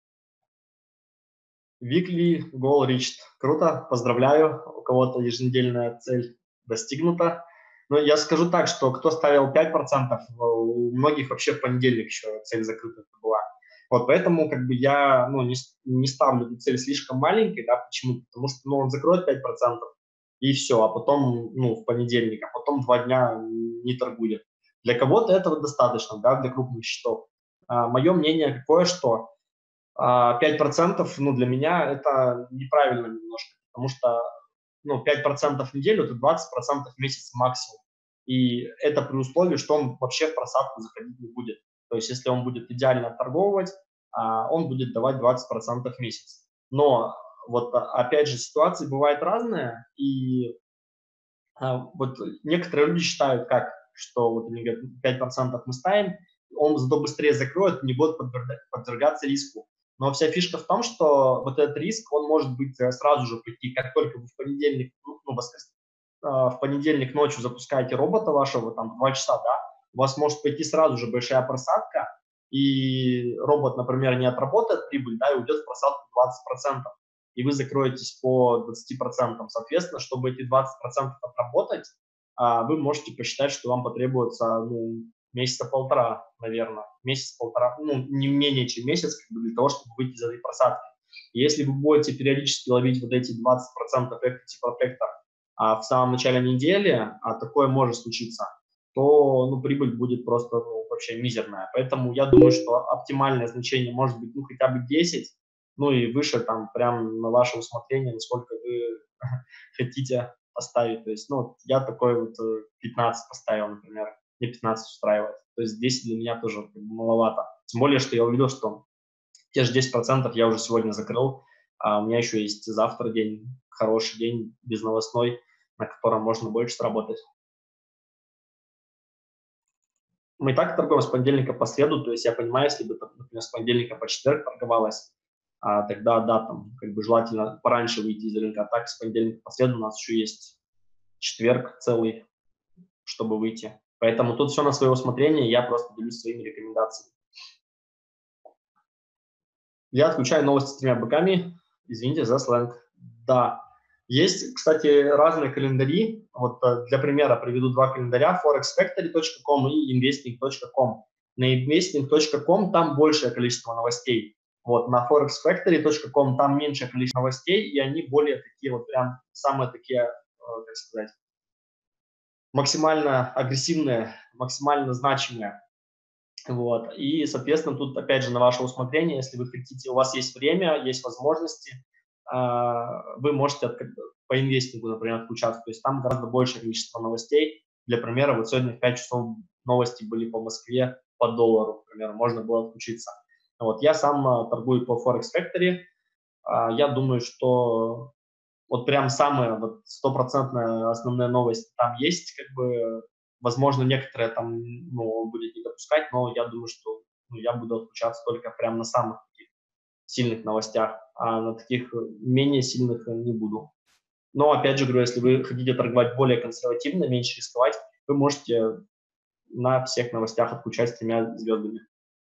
Weekly goal reached. Круто, поздравляю. У кого-то еженедельная цель достигнута. Но я скажу так, что кто ставил 5%, у многих вообще в понедельник еще цель закрыта была. Вот поэтому как бы я не ставлю эту цель слишком маленькой, да, почему? Потому что он закроет 5% и все, а потом в понедельник, а потом 2 дня не торгует. Для кого-то этого достаточно, да, для крупных счетов. Мое мнение какое, что 5%, для меня это неправильно немножко, потому что 5% в неделю – это 20% в месяц максимум. И это при условии, что он вообще в просадку заходить не будет. То есть если он будет идеально торговать, он будет давать 20% в месяц. Но вот опять же ситуации бывают разные, и вот некоторые люди считают, что вот они говорят, 5% мы ставим, он зато быстрее закроет, не будет подвергаться риску. Но вся фишка в том, что вот этот риск, он может быть сразу же прийти, как только вы в понедельник, в понедельник ночью запускаете робота вашего, там, 2 часа, да, у вас может пойти сразу же большая просадка, и робот, например, не отработает прибыль, да, и уйдет в просадку 20%, и вы закроетесь по 20%. Соответственно, чтобы эти 20% отработать, вы можете посчитать, что вам потребуется, месяца полтора, наверное, месяц-полтора, не менее чем месяц, для того, чтобы выйти из этой просадки. И если вы будете периодически ловить вот эти 20% equity protector в самом начале недели, такое может случиться, то ну, прибыль будет просто ну, вообще мизерная. Поэтому я думаю, что оптимальное значение может быть ну, хотя бы 10, ну и выше там прям на ваше усмотрение, насколько вы хотите поставить. То есть, ну, я такой вот 15 поставил, например, мне 15 устраивает. То есть 10 для меня тоже как бы маловато. Тем более, что я увидел, что те же 10% я уже сегодня закрыл, а у меня еще есть завтра день, хороший день, безновостной, на котором можно больше сработать. Мы и так торгуем с понедельника по среду, то есть я понимаю, если бы, например, с понедельника по четверг торговалось, тогда, да, там, как бы желательно пораньше выйти из рынка, а так с понедельника по среду у нас еще есть четверг целый, чтобы выйти. Поэтому тут все на свое усмотрение, я просто делюсь своими рекомендациями. Я отключаю новости с 3 быками, извините за сленг. Да, есть, кстати, разные календари. Вот для примера приведу два календаря: forexfactory.com и investing.com. На investing.com там большее количество новостей. Вот на forexfactory.com там меньшее количество новостей, и они более такие вот прям самые такие, как сказать, максимально агрессивные, максимально значимые. Вот. И, соответственно, тут, опять же, на ваше усмотрение, если вы хотите, у вас есть время, есть возможности, вы можете по инвестингу, например, отключаться. То есть там гораздо большее количество новостей. Для примера, вот сегодня в 5 часов новости были по Москве по доллару, например, можно было отключиться. Вот. Я сам торгую по Forex Factory. Я думаю, что вот прям самые вот стопроцентные основные новости там есть, как бы, возможно, некоторые там, ну, он будет не допускать, но я думаю, что ну, я буду отключаться только прям на самых таких сильных новостях, а на таких менее сильных не буду. Но, опять же, говорю, если вы хотите торговать более консервативно, меньше рисковать, вы можете на всех новостях отключать с 3 звездами.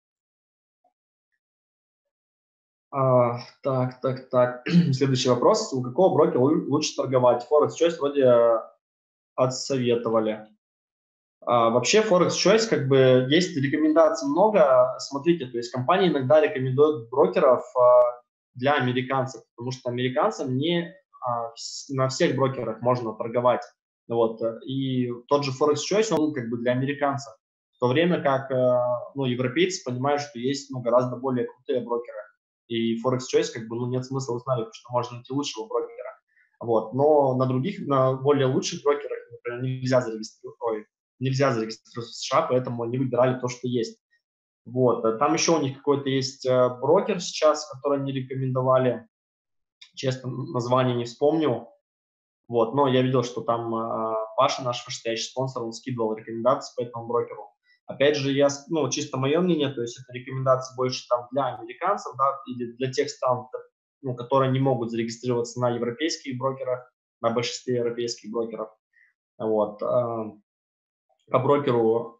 Так. Следующий вопрос. У какого брокера лучше торговать? Forex Choice вроде отсоветовали. Вообще Forex Choice, как бы, есть рекомендаций много. Смотрите, то есть компании иногда рекомендуют брокеров для американцев, потому что американцам не на всех брокерах можно торговать. Вот. И тот же Forex Choice, он как бы для американцев. В то время как ну, европейцы понимают, что есть ну, гораздо более крутые брокеры. И Forex Choice, как бы, ну, нет смысла устанавливать, потому что можно найти лучшего брокера. Вот. Но на других, на более лучших брокерах, например, нельзя зарегистрироваться в США, поэтому они выбирали то, что есть. Вот. Там еще у них какой-то есть брокер сейчас, который они рекомендовали. Честно, название не вспомню. Вот. Но я видел, что там Паша, наш вышестоящий спонсор, он скидывал рекомендации по этому брокеру. Опять же, ну, чисто мое мнение, то есть это рекомендации больше там для американцев, да, или для тех стран, ну, которые не могут зарегистрироваться на европейских брокерах, на большинстве европейских брокеров. Вот. По брокеру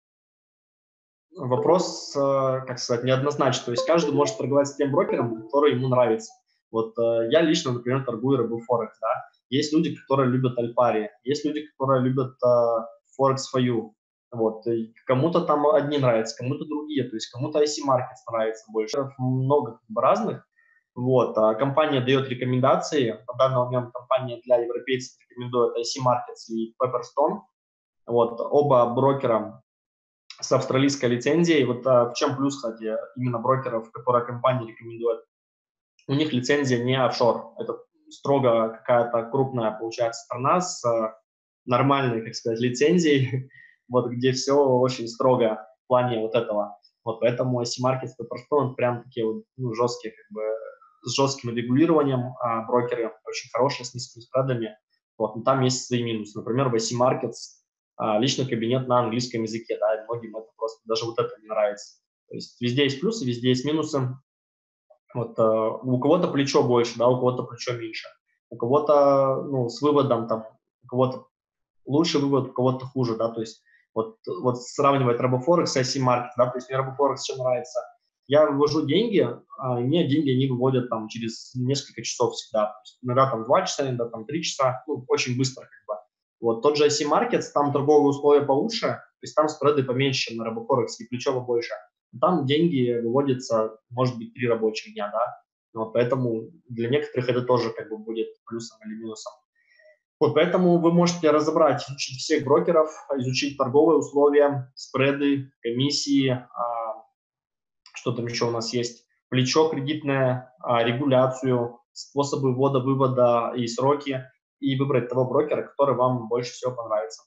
вопрос, как сказать, неоднозначный. То есть каждый может торговать с тем брокером, который ему нравится. Вот я лично, например, торгую RoboForex, да. Есть люди, которые любят Альпари, есть люди, которые любят Forex4U. Вот. И кому-то там одни нравятся, кому-то другие. То есть кому-то IC Markets нравится больше. Много как бы разных. Вот. Компания дает рекомендации. На данный момент компания для европейцев рекомендует IC Markets и Pepperstone. Вот. Оба брокера с австралийской лицензией. Вот в чем плюс, кстати, именно брокеров, которые компания рекомендует. У них лицензия не офшор. Это строго какая-то крупная, получается, страна с нормальной, как сказать, лицензией, вот где все очень строго в плане вот этого. Вот поэтому IC Markets и Pepperstone прям такие вот ну, жесткие, как бы с жестким регулированием, брокеры очень хорошие, с низкими спредами. Вот, но там есть свои минусы. Например, в IC Markets личный кабинет на английском языке, да, и многим это просто, даже вот это не нравится. То есть везде есть плюсы, везде есть минусы. Вот, у кого-то плечо больше, да, у кого-то плечо меньше. У кого-то, ну, с выводом там, у кого-то лучше вывод, у кого-то хуже, да, то есть вот сравнивать RoboForex с IC Market, да, то есть мне RoboForex чем нравится. Я вывожу деньги, и мне деньги они выводят там через несколько часов всегда. То есть иногда там 2 часа, иногда там 3 часа, ну, очень быстро как бы. Вот тот же IC Markets, там торговые условия получше, то есть там спреды поменьше, чем на RoboForex, и плечо побольше. Там деньги выводятся, может быть, 3 рабочих дня, да. Вот, поэтому для некоторых это тоже как бы будет плюсом или минусом. Вот поэтому вы можете разобрать, изучить всех брокеров, изучить торговые условия, спреды, комиссии, что там еще у нас есть, плечо кредитное, регуляцию, способы ввода-вывода и сроки, и выбрать того брокера, который вам больше всего понравится.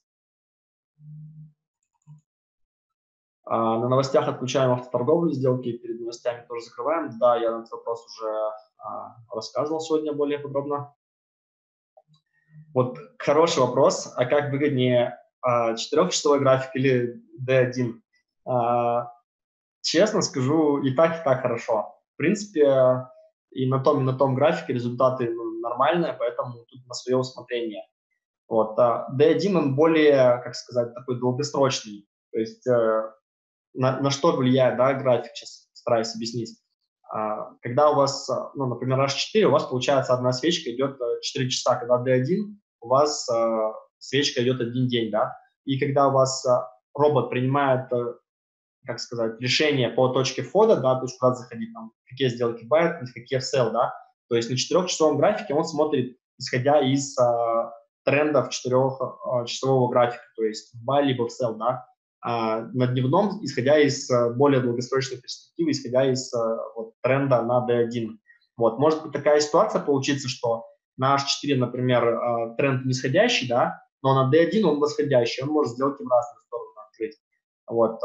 На новостях отключаем автоторговлю, сделки перед новостями тоже закрываем. Да, я на этот вопрос уже рассказывал сегодня более подробно. Вот хороший вопрос. А как выгоднее, 4-часовой график или D1? Честно скажу, и так хорошо. В принципе, и на том графике результаты нормальные, поэтому тут на свое усмотрение. Вот. D1, он более, как сказать, такой долгосрочный. То есть на что влияет, да, график, сейчас стараюсь объяснить. Когда у вас, например, H4, у вас получается одна свечка идет 4 часа, когда D1, у вас свечка идет 1 день, да, и когда у вас робот принимает, как сказать, решение по точке входа, да, то есть куда заходить, там, какие сделки buy, какие sell, да, то есть на 4-часовом графике он смотрит, исходя из трендов 4-часового графика, то есть в buy либо в sell, да, на дневном, исходя из более долгосрочной перспективы, исходя из тренда на D1. Вот. Может быть такая ситуация получится, что на H4, например, тренд нисходящий, да, но на D1 он восходящий, он может сделки в разные стороны открыть. Вот.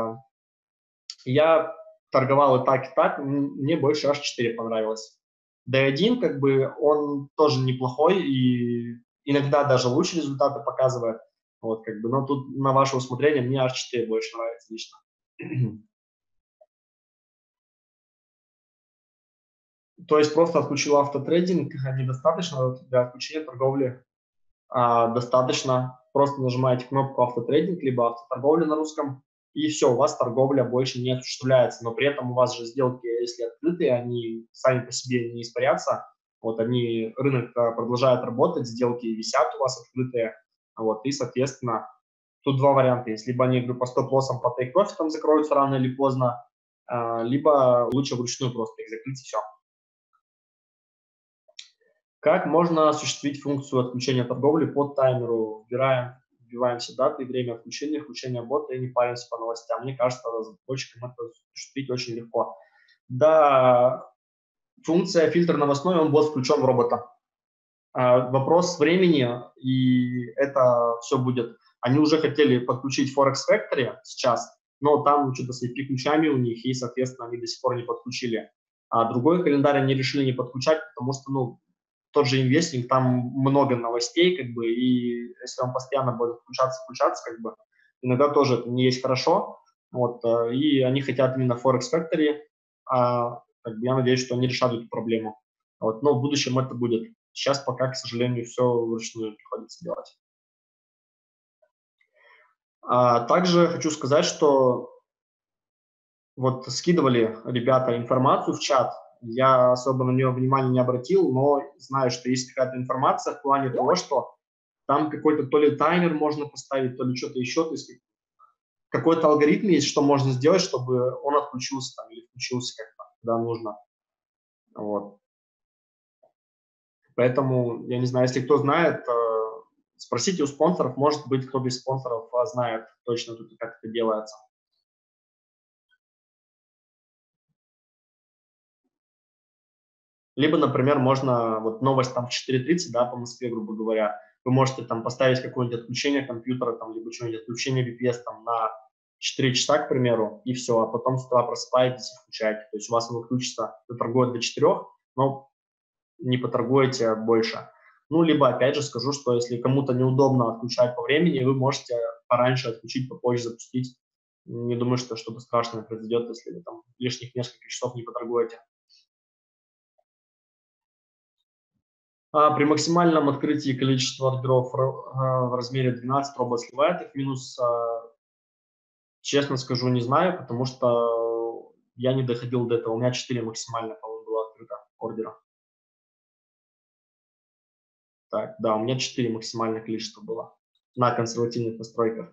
Я торговал и так, мне больше H4 понравилось. D1, как бы, он тоже неплохой и иногда даже лучше результаты показывает. Вот, как бы, но тут на ваше усмотрение, мне H4 больше нравится лично. То есть просто отключил автотрейдинг, недостаточно для отключения торговли. Достаточно. Просто нажимаете кнопку автотрейдинг, либо автоторговля на русском, и все, у вас торговля больше не осуществляется. Но при этом у вас же сделки, если открытые, они сами по себе не испарятся. Вот они, рынок продолжает работать, сделки висят у вас открытые. Вот, и, соответственно, тут два варианта есть. Либо они, по стоп-лоссам, по тейк-профитам закроются рано или поздно, либо лучше вручную просто их закрыть и все. Как можно осуществить функцию отключения торговли по таймеру? Вбиваем все даты, время включения бота и не паримся по новостям. Мне кажется, разработчикам это осуществить очень легко. Да, функция фильтр новостной, он будет включен в робота. Вопрос времени, и это все будет. Они уже хотели подключить Forex Factory сейчас, но там что-то с IP-ключами у них, и, соответственно, они до сих пор не подключили. А другой календарь они решили не подключать, потому что, тот же инвестинг, там много новостей, как бы, и если он постоянно будет включаться, как бы, иногда тоже это не есть хорошо, вот, и они хотят именно Forex Factory, как бы я надеюсь, что они решат эту проблему, вот, но в будущем это будет. Сейчас пока, к сожалению, все вручную приходится делать. Также хочу сказать, что вот скидывали ребята информацию в чат, я особо на нее внимания не обратил, но знаю, что есть какая-то информация в плане того, что там какой-то то ли таймер можно поставить, то ли что-то еще, то есть какой-то алгоритм есть, что можно сделать, чтобы он отключился там или включился как-то, когда нужно. Вот. Поэтому, я не знаю, если кто знает, спросите у спонсоров, может быть, кто без спонсоров знает точно, как это делается. Либо, например, можно, вот новость там в 4:30, да, по Москве, грубо говоря, вы можете там поставить какое-нибудь отключение компьютера, там, либо что-нибудь, отключение VPS там на 4 часа, к примеру, и все, а потом с утра просыпаетесь и включаете. То есть у вас оно включится, торгует до 4, но не поторгуете больше. Ну, либо, опять же, скажу, что если кому-то неудобно отключать по времени, вы можете пораньше отключить, попозже запустить. Не думаю, что что-то страшное произойдет, если вы там лишних несколько часов не поторгуете. При максимальном открытии количества ордеров в размере 12 робот сливает их минус, честно скажу, не знаю, потому что я не доходил до этого. У меня 4 максимально, по-моему, было открыто ордера. Так, да, у меня 4 максимальное количество было на консервативных настройках.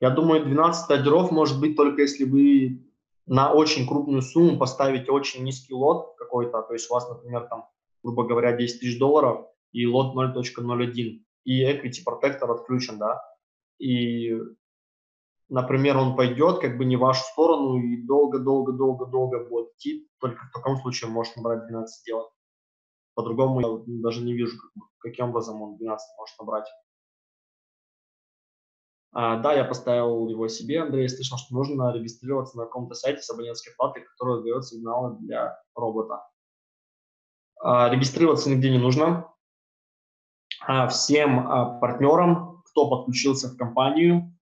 Я думаю, 12 ордеров может быть только если вы на очень крупную сумму поставите очень низкий лот какой-то, то есть у вас, например, там, грубо говоря, 10 тысяч долларов и лот 0.01, и equity protector отключен, да, и, например, он пойдет как бы не в вашу сторону и долго-долго-долго-долго будет идти, только в таком случае может набрать 12 сделок. По-другому я даже не вижу, каким образом он 12 может набрать. Да, я поставил его себе, Андрей, слышал, что нужно регистрироваться на каком-то сайте с абонентской платой, который дает сигналы для робота. Регистрироваться нигде не нужно. Всем партнерам, кто подключился в компанию,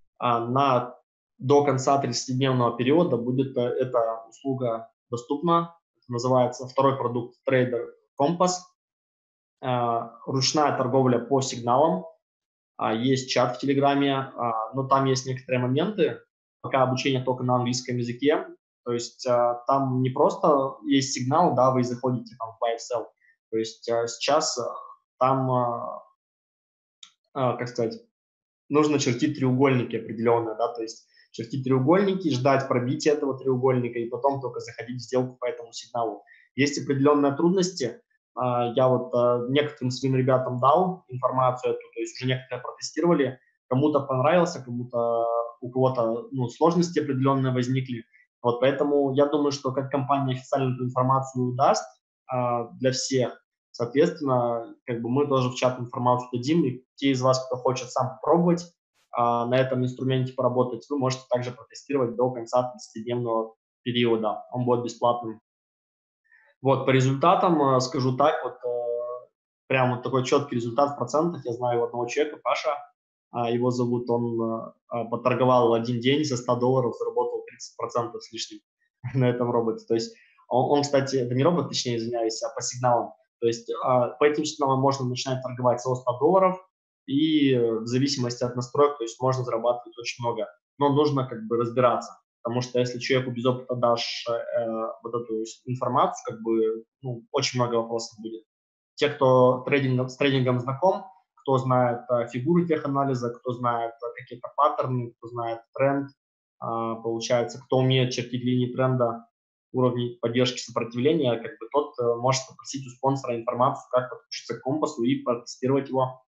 до конца 30-дневного периода будет эта услуга доступна. Это называется второй продукт Trader Compass. Ручная торговля по сигналам. Есть чат в Телеграме, но там есть некоторые моменты. Пока обучение только на английском языке. То есть там не просто есть сигнал, да, вы заходите там в buy sell. То есть сейчас там, как сказать, нужно чертить треугольники определенные, да, то есть чертить треугольники, ждать пробития этого треугольника и потом только заходить в сделку по этому сигналу. Есть определенные трудности. Я вот некоторым своим ребятам дал информацию эту, то есть уже некоторые протестировали, кому-то понравился, кому-то, у кого-то сложности определенные возникли. Вот поэтому я думаю, что как компания официально эту информацию даст для всех, соответственно, как бы мы тоже в чат информацию дадим, и те из вас, кто хочет сам попробовать на этом инструменте поработать, вы можете также протестировать до конца 30-дневного периода. Он будет бесплатным. Вот, по результатам скажу так, вот прям вот такой четкий результат в процентах. Я знаю одного человека, Паша, его зовут, он поторговал в один день за 100 долларов, заработал 30% с лишним на этом роботе. То есть он, кстати, это не робот, точнее, извиняюсь, а по сигналам. То есть по этим сигналам можно начинать торговать со 100 долларов, и в зависимости от настроек, то есть можно зарабатывать очень много. Но нужно как бы разбираться, потому что если человеку без опыта дашь вот эту информацию, как бы очень много вопросов будет. Те, кто с трейдингом знаком, кто знает фигуры теханализа, кто знает какие-то паттерны, кто знает тренд, получается, кто умеет чертить линии тренда, уровней поддержки сопротивления, как бы тот может попросить у спонсора информацию, как подключиться к компасу и протестировать его.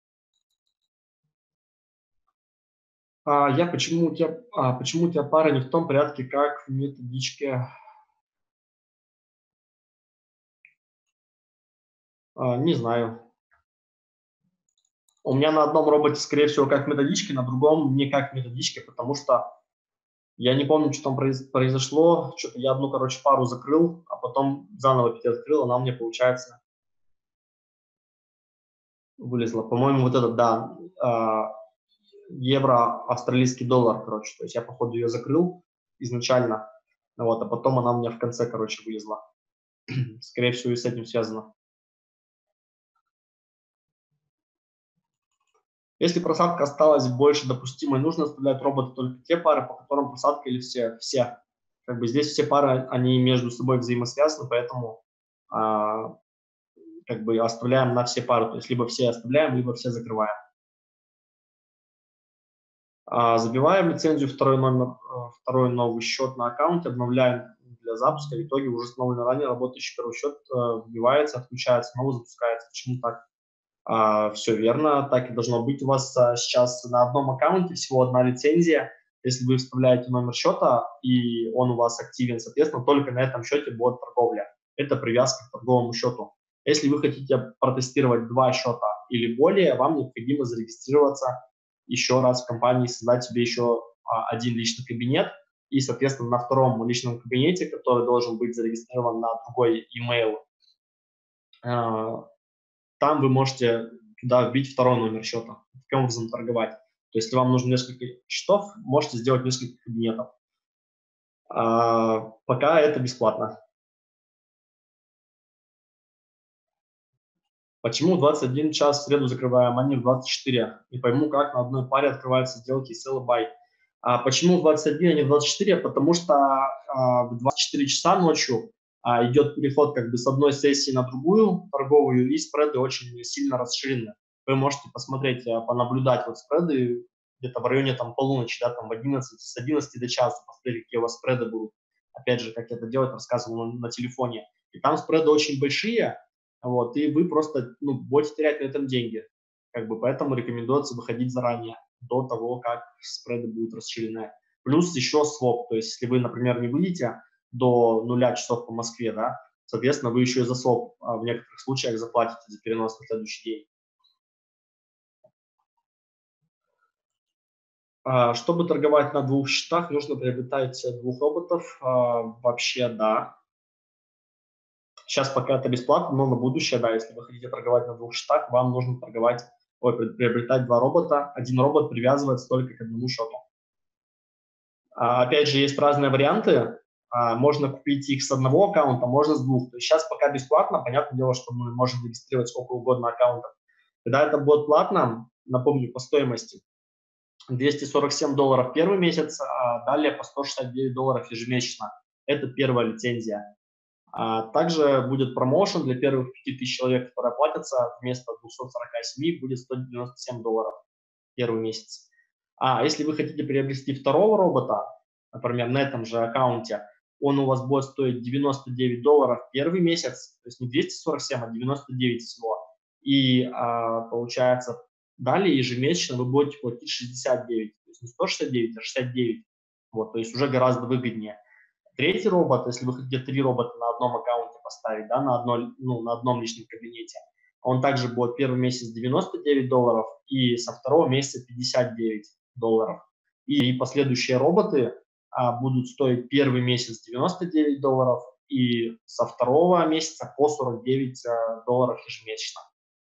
Почему у тебя пара не в том порядке, как в методичке? Не знаю. У меня на одном роботе, скорее всего, как в методичке, на другом не как в методичке, потому что я не помню, что там произошло. Что-то я одну, короче, пару закрыл, а потом заново открыл, она мне, получается, вылезла. По-моему, вот этот, да, евро, австралийский доллар, короче. То есть я, походу, ее закрыл изначально, вот, а потом она у меня в конце, короче, вылезла. Скорее всего, и с этим связано. Если просадка осталась больше допустимой, нужно оставлять робота только те пары, по которым просадка, или все? Все. Как бы здесь все пары, они между собой взаимосвязаны, поэтому как бы оставляем на все пары. То есть либо все оставляем, либо все закрываем. Забиваем лицензию, второй новый счет на аккаунте, обновляем для запуска. В итоге уже установленный ранее работающий первый счет вбивается, отключается, снова запускается. Почему так? Все верно, так и должно быть. У вас сейчас на одном аккаунте всего одна лицензия. Если вы вставляете номер счета, и он у вас активен, соответственно, только на этом счете будет торговля. Это привязка к торговому счету. Если вы хотите протестировать два счета или более, вам необходимо зарегистрироваться еще раз в компании, создать себе еще один личный кабинет. И, соответственно, на втором личном кабинете, который должен быть зарегистрирован на другой email, там вы можете туда вбить второй номер счета, таким образом торговать. То есть, если вам нужно несколько счетов, можете сделать несколько кабинетов. Пока это бесплатно. Почему в 21 час в среду закрываем, а не в 24? Не пойму, как на одной паре открываются сделки sell и buy. Почему в 21, а не в 24? Потому что в 24 часа ночью идет переход как бы с одной сессии на другую торговую, и спреды очень сильно расширены. Вы можете посмотреть, понаблюдать вот спреды где-то в районе там полуночи, да, там в 11, с 11 до часа, посмотрели, какие у вас спреды будут. Опять же, как это делать, рассказывал на телефоне. И там спреды очень большие, вот, и вы просто, ну, будете терять на этом деньги. Как бы, поэтому рекомендуется выходить заранее, до того, как спреды будут расчленены. Плюс еще своп, то есть если вы, например, не выйдете до 0 часов по Москве, да, соответственно, вы еще и за своп в некоторых случаях заплатите за перенос на следующий день. Чтобы торговать на двух счетах, нужно приобретать двух роботов. Вообще, да. Сейчас пока это бесплатно, но на будущее, да, если вы хотите торговать на двух счетах, вам нужно приобретать два робота. Один робот привязывается только к одному счету. Опять же, есть разные варианты. Можно купить их с одного аккаунта, можно с двух. То есть сейчас пока бесплатно, понятное дело, что мы можем регистрировать сколько угодно аккаунтов. Когда это будет платно, напомню, по стоимости, $247 первый месяц, а далее по $169 ежемесячно. Это первая лицензия. Также будет промоушен для первых 5000 человек, которые оплатятся, вместо 247 будет $197 первый месяц. Если вы хотите приобрести второго робота, например, на этом же аккаунте, он у вас будет стоить $99 первый месяц, то есть не 247, а 99 всего. И получается, далее ежемесячно вы будете платить 69, то есть не 169, а 69. Вот, то есть уже гораздо выгоднее. Третий робот, если вы хотите 3 робота на одном аккаунте поставить, да, на одном личном кабинете, он также будет первый месяц $99 и со второго месяца $59. И последующие роботы будут стоить первый месяц $99 и со второго месяца по $49 ежемесячно.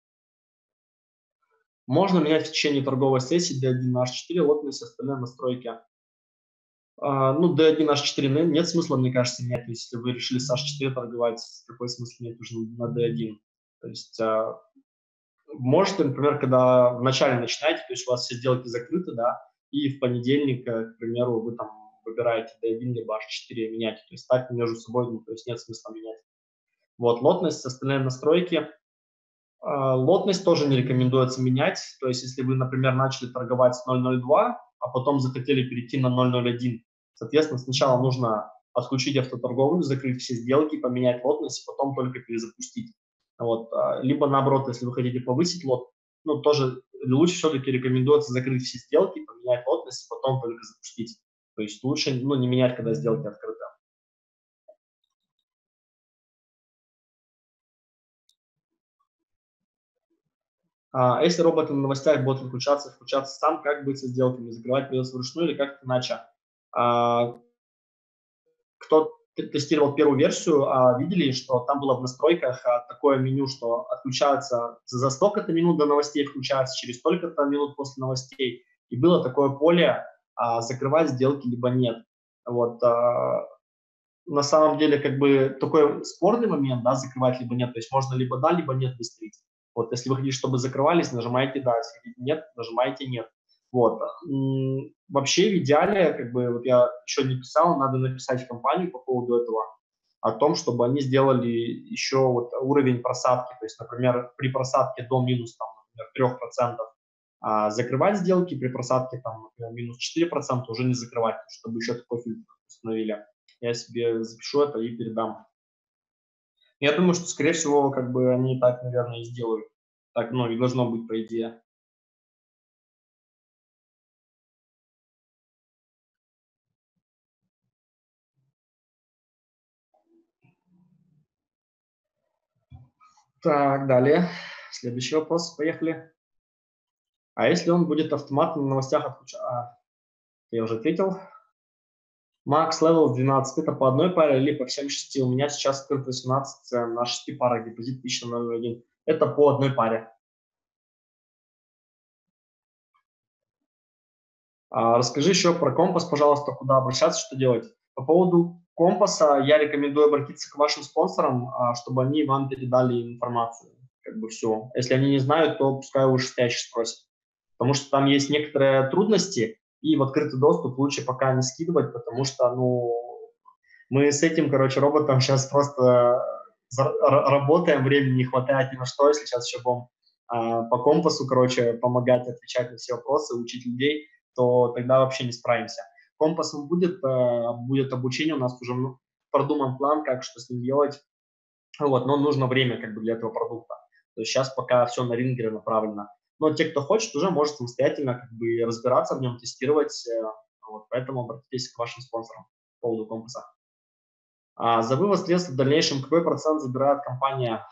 Можно менять в течение торговой сессии D1 на H4, лотность, остальные настройки. Ну, D1 H4 нет смысла, мне кажется, менять. Если вы решили с H4 торговать, какой смысл менять уже на D1? То есть можете, например, когда вначале начинаете, то есть у вас все сделки закрыты, да, и в понедельник, к примеру, вы там выбираете D1 либо H4 менять, то есть так между собой, ну, то есть нет смысла менять. Вот, лотность, остальные настройки. Лотность тоже не рекомендуется менять, то есть если вы, например, начали торговать с 0.02, а потом захотели перейти на 0.01, соответственно, сначала нужно отключить автоторговлю, закрыть все сделки, поменять лотность, потом только перезапустить. Вот. Либо наоборот, если вы хотите повысить лот, ну, тоже лучше все-таки рекомендуется закрыть все сделки, поменять лотность, потом только запустить. То есть лучше, ну, не менять, когда сделки открыты. Если робот на новостях будет включаться сам, как быть со сделками? Закрывать придется вручную или как-то иначе? Кто тестировал первую версию, видели, что там было в настройках такое меню, что отключается за столько-то минут до новостей, включается через столько-то минут после новостей. И было такое поле закрывать сделки либо нет. Вот, на самом деле, как бы такой спорный момент, да, закрывать либо нет. То есть можно либо да, либо нет быстрить. Вот, если вы хотите, чтобы закрывались, нажимаете да, если хотите нет, нажимаете нет. Вот. Вообще, в идеале, как бы, вот я еще не писал, надо написать в компанию по поводу этого, о том, чтобы они сделали еще вот уровень просадки. То есть, например, при просадке до минус, там, например, 3%, закрывать сделки, при просадке, там, например, минус 4% уже не закрывать, чтобы еще такой фильтр установили. Я себе запишу это и передам. Я думаю, что, скорее всего, как бы они так, наверное, и сделают. Так, ну, и должно быть, по идее. Так, далее. Следующий вопрос. Поехали. А если он будет автоматно на новостях отключаться? Я уже ответил. Макс левел 12. Это по одной паре или по всем 6? У меня сейчас открыт 18 на 6 парах депозит 1001. Это по одной паре. Расскажи еще про компас, пожалуйста, куда обращаться, что делать. По поводу компаса я рекомендую обратиться к вашим спонсорам, чтобы они вам передали информацию. Как бы все. Если они не знают, то пускай вышестоящий спросят. Потому что там есть некоторые трудности, и в открытый доступ лучше пока не скидывать, потому что, ну, мы с этим, короче, роботом сейчас просто работаем, времени не хватает ни на что, если сейчас еще будем по компасу, короче, помогать отвечать на все вопросы, учить людей. то тогда вообще не справимся. Компасом будет обучение, у нас уже продуман план, как что с ним делать, вот, но нужно время как бы для этого продукта. То есть сейчас пока все на рингеры направлено. Но те, кто хочет, уже может самостоятельно как бы разбираться в нем, тестировать. Вот, поэтому обратитесь к вашим спонсорам по поводу компаса. За вывод средств в дальнейшем какой процент забирает компания?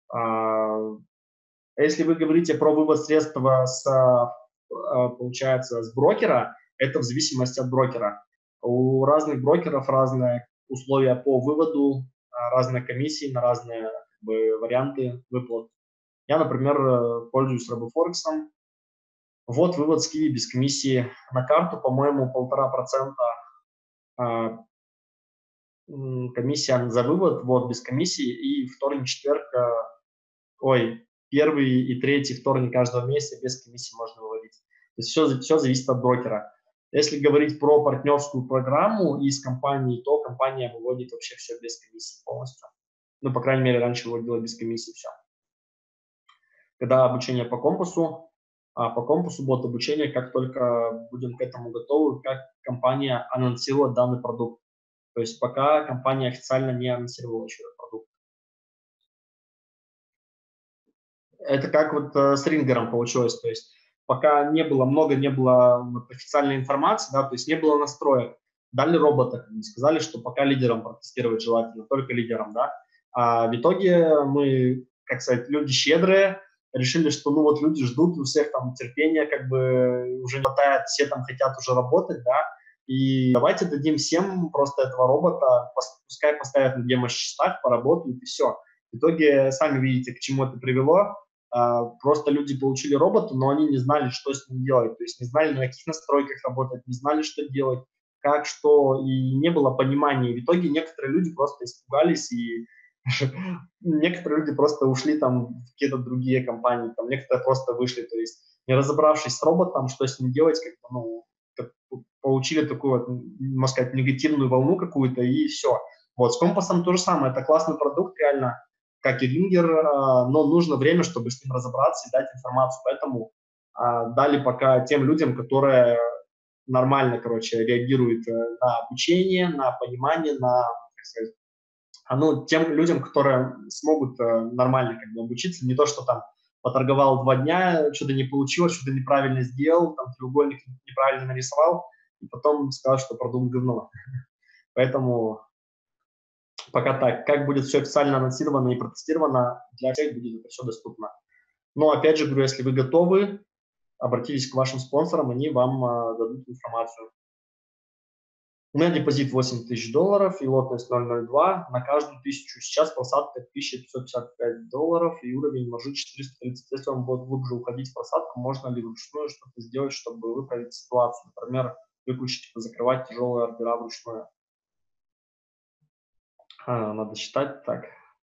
Если вы говорите про вывод средств получается, с брокера, это в зависимости от брокера. У разных брокеров разные условия по выводу, разные комиссии на разные как бы, варианты выплат. Я, например, пользуюсь RoboForex. Вот вывод с Kiwi без комиссии. На карту, по-моему, 1,5% комиссия за вывод, вот, без комиссии. И вторник, четверг, первый и третий вторник каждого месяца без комиссии можно выводить. То есть все зависит от брокера. Если говорить про партнерскую программу из компании, то компания выводит вообще все без комиссии полностью. Ну, по крайней мере, раньше выводила без комиссии все. Когда обучение по компасу бот обучения, как только будем к этому готовы, как компания анонсирует данный продукт. То есть пока компания официально не анонсировала еще этот продукт. Это как вот с рингером получилось, то есть пока не было вот официальной информации, да, то есть не было настроек. Дали робота, сказали, что пока лидером протестировать желательно, только лидером, да. А в итоге мы, как сказать, люди щедрые, решили, что ну вот люди ждут, у всех там терпения как бы уже не хватает, все там хотят уже работать, да, и давайте дадим всем просто этого робота, пускай поставят на демо-счетах, поработают и все. В итоге сами видите, к чему это привело. Просто люди получили робота, но они не знали, что с ним делать, то есть не знали, на каких настройках работать, не знали, что делать, как, что, и не было понимания. В итоге некоторые люди просто испугались, и некоторые люди просто ушли там в какие-то другие компании, там некоторые просто вышли, то есть не разобравшись с роботом, что с ним делать, как-то, ну, получили такую, вот, можно сказать, негативную волну какую-то, и все. Вот, с компасом то же самое, это классный продукт, реально, как и рингер, но нужно время, чтобы с ним разобраться и дать информацию. Поэтому дали пока тем людям, которые нормально, короче, реагируют на обучение, на понимание, на, как сказать, ну, тем людям, которые смогут нормально как бы обучиться, не то, что там поторговал 2 дня, что-то не получилось, что-то неправильно сделал, там треугольник неправильно нарисовал, и потом сказал, что продукт говно. Поэтому пока так. Как будет все официально анонсировано и протестировано, для всех будет это все доступно. Но, опять же, говорю, если вы готовы, обратитесь к вашим спонсорам, они вам дадут информацию. У меня депозит $8000 и лотность 0,02 на каждую 1000. Сейчас просадка $1555 и уровень маржи 430. Если он будет глубже уходить в просадку, можно ли вручную что-то сделать, чтобы выправить ситуацию? Например, выключить, закрывать тяжелые ордера вручную. Надо считать так.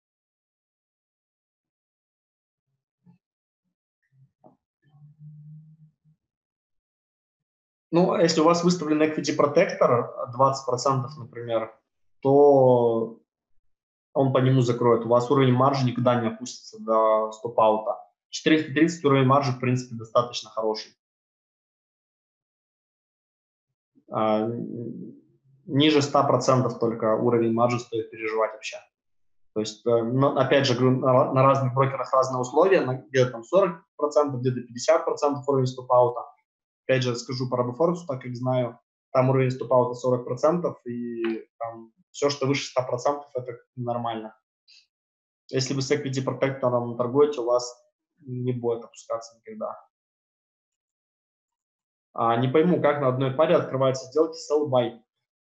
Ну, если у вас выставлен equity protector 20%, например, то он по нему закроет. У вас уровень маржи никогда не опустится до стоп-аута. 430 уровень маржи, в принципе, достаточно хороший. Ниже 100% только уровень маржи стоит переживать вообще. То есть, опять же, говорю, на разных брокерах разные условия, где-то там 40%, где-то 50% уровень стоп-аута. Опять же, скажу по RoboForex, так как знаю, там уровень стоп-аута 40%, и там все, что выше 100%, это нормально. Если вы с equity протектором торгуете, у вас не будет опускаться никогда. Не пойму, как на одной паре открываются сделки sell-buy.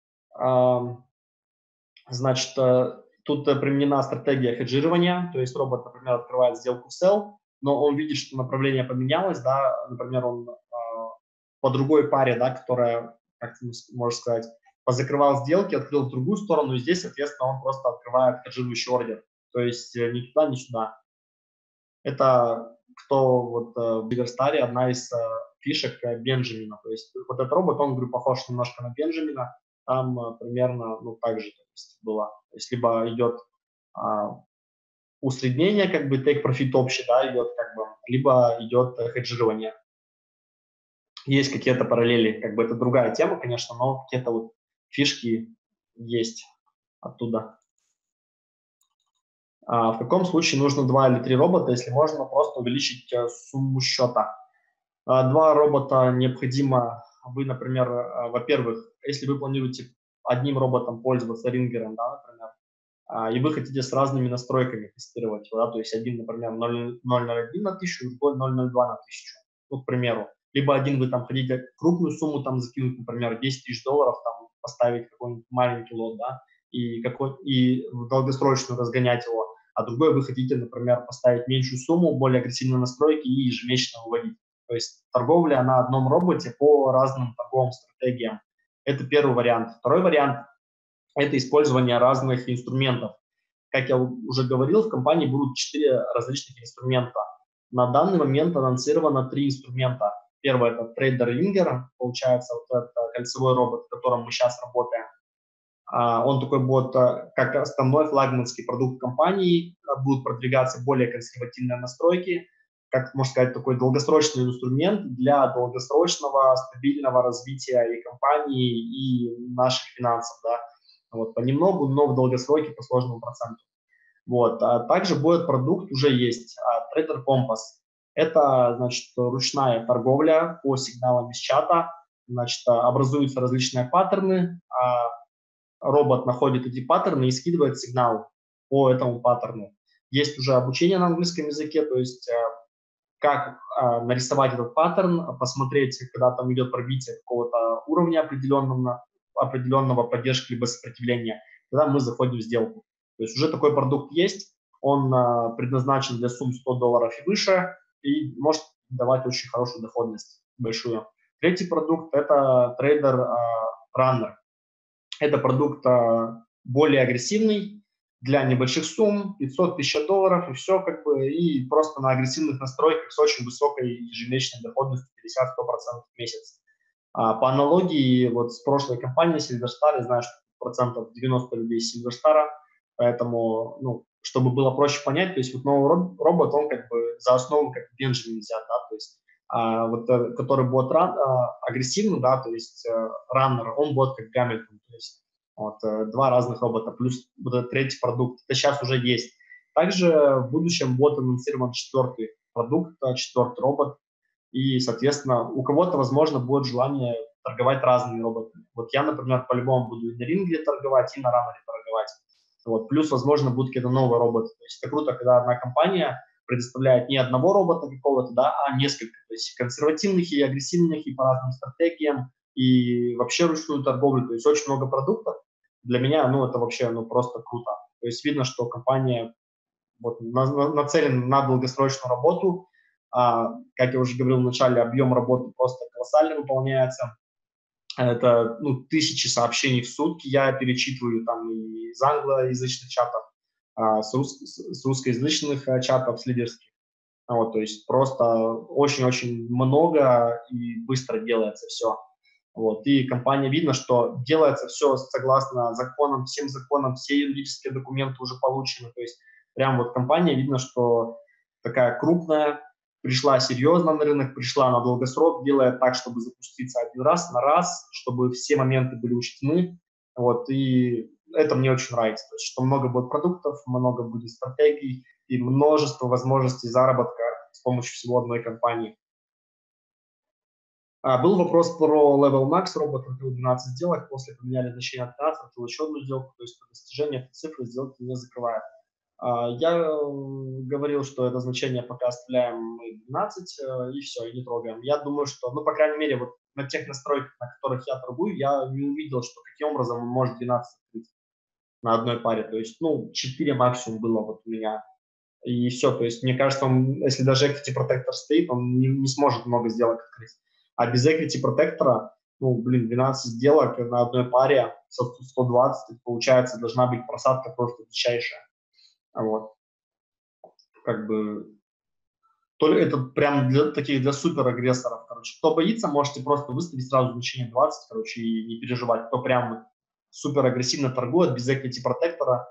Значит, тут применена стратегия хеджирования, то есть робот, например, открывает сделку sell, но он видит, что направление поменялось, да, например, он по другой паре, да, которая, как можно сказать, позакрывал сделки, открыл в другую сторону, и здесь, соответственно, он просто открывает хеджирующий ордер, то есть ни туда, ни сюда. Это кто вот в Биверстаре одна из фишек Бенджамина, то есть вот этот робот, он, говорю, похож немножко на Бенджамина, там примерно, ну, так же было. То есть либо идет усреднение, как бы take profit общий, да, идет как бы, либо идет хеджирование. есть какие-то параллели, как бы это другая тема, конечно, но какие-то вот фишки есть оттуда. В каком случае нужно 2 или 3 робота, если можно просто увеличить сумму счета? 2 робота необходимо, вы, например, во-первых, если вы планируете одним роботом пользоваться рингером, да, например, и вы хотите с разными настройками тестировать его, да, то есть один, например, 0.01 на 1000, другой 0.02 на 1000, ну, к примеру. Либо один вы там хотите крупную сумму там закинуть, например, 10 тысяч долларов, там, поставить какой-нибудь маленький лот, да, и в долгосрочную разгонять его, а другой вы хотите, например, поставить меньшую сумму, более агрессивные настройки и ежемесячно выводить. То есть торговля на одном роботе по разным торговым стратегиям. Это первый вариант. Второй вариант – это использование разных инструментов. Как я уже говорил, в компании будут 4 различных инструмента. На данный момент анонсировано 3 инструмента. Первый – это трейдер Ringer, получается, вот это кольцевой робот, в котором мы сейчас работаем. Он такой будет как основной флагманский продукт компании, будут продвигаться более консервативные настройки, как можно сказать, такой долгосрочный инструмент для долгосрочного стабильного развития и компании, и наших финансов, да. Вот, понемногу, но в долгосроке по сложному проценту. Вот. Также будет продукт, уже есть, Trader Compass. Это, значит, ручная торговля по сигналам из чата. Значит, образуются различные паттерны, робот находит эти паттерны и скидывает сигнал по этому паттерну. Есть уже обучение на английском языке, то есть как нарисовать этот паттерн, посмотреть, когда там идет пробитие какого-то уровня определенного поддержки либо сопротивления, тогда мы заходим в сделку. То есть уже такой продукт есть, он предназначен для сумм $100 и выше и может давать очень хорошую доходность, большую. Третий продукт – это трейдер Runner. Это продукт более агрессивный, для небольших сумм, 500-1000 долларов, и все как бы, и просто на агрессивных настройках с очень высокой ежемесячной доходностью 50-100% в месяц. По аналогии вот с прошлой компанией Silverstar, я знаю, что процентов 90 людей Silverstar, поэтому, ну, чтобы было проще понять, то есть вот новый робот, он как бы за основу как Benjamin взят, да, то есть вот, который будет агрессивный, да, то есть раннер, он будет как Гамильтон, то есть вот, 2 разных робота, плюс вот этот третий продукт, это сейчас уже есть. Также в будущем будет анонсирован 4-й продукт, 4-й робот, и, соответственно, у кого-то, возможно, будет желание торговать разными роботами. Вот я, например, по-любому буду и на ринге торговать, и на раннере торговать. Вот. Плюс, возможно, будут какие-то новые роботы. То есть это круто, когда одна компания предоставляет не одного робота какого-то, да, а несколько. То есть консервативных, и агрессивных, и по разным стратегиям, и вообще ручную торговлю. То есть очень много продуктов. Для меня, ну, это вообще, ну, просто круто. То есть видно, что компания вот, нацелена на долгосрочную работу. Как я уже говорил в начале, объем работы просто колоссально выполняется. Это, ну, тысячи сообщений в сутки я перечитываю там и из англоязычных чатов, с русскоязычных чатов, с лидерских. Вот, то есть просто очень-очень много и быстро делается все. Вот, и компания видно, что делается все согласно законам, всем законам, все юридические документы уже получены. То есть прям вот компания видно, что такая крупная, пришла серьезно на рынок, пришла на долгосрок, делая так, чтобы запуститься один раз на раз, чтобы все моменты были учтены. Вот, и это мне очень нравится. То есть, что много будет продуктов, много будет стратегий и множество возможностей заработка с помощью всего одной компании. Был вопрос про Level Max робота, открыл 12 сделок, после поменяли значение от 13, открыл еще одну сделку, то есть по достижению этой цифры сделки не закрывают. Я говорил, что это значение пока оставляем мы 12 и все, и не трогаем. Я думаю, что, ну, по крайней мере, вот на тех настройках, на которых я торгую, я не увидел, что каким образом он может 12 открыть на одной паре. То есть, ну, 4 максимум было вот у меня. И все, то есть, мне кажется, он, если даже equity protector стоит, он не сможет много сделок открыть. А без equity протектора, ну, блин, 12 сделок на одной паре, 120, получается, должна быть просадка просто дичайшая. Вот. Как бы, то ли это прям для таких, для супер агрессоров, короче. Кто боится, можете просто выставить сразу значение 20, короче, и не переживать. Кто прям супер агрессивно торгует без equity протектора,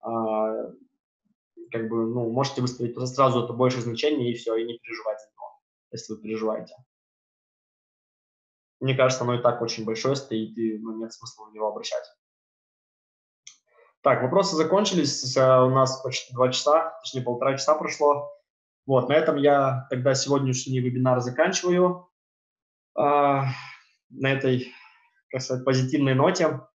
как бы, ну, можете выставить сразу это большее значение, и все, и не переживать за него, если вы переживаете. Мне кажется, оно и так очень большое стоит, и нет смысла на него обращать. Так, вопросы закончились. У нас почти 2 часа, точнее 1,5 часа прошло. Вот, на этом я тогда сегодняшний вебинар заканчиваю. На этой, как сказать, позитивной ноте. В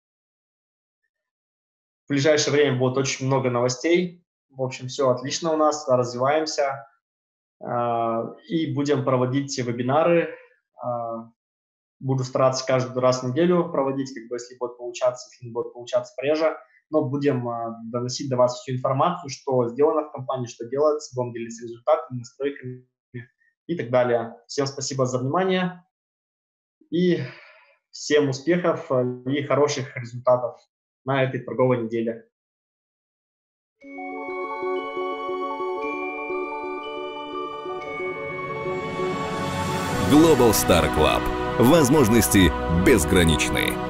ближайшее время будет очень много новостей. В общем, все отлично у нас, развиваемся. И будем проводить вебинары. Буду стараться каждый раз в неделю проводить, если будет получаться, если не будет получаться реже. Но будем доносить до вас всю информацию, что сделано в компании, что делается, будем делиться результатами, настройками и так далее. Всем спасибо за внимание и всем успехов и хороших результатов на этой торговой неделе. Global Star Club. Возможности безграничны.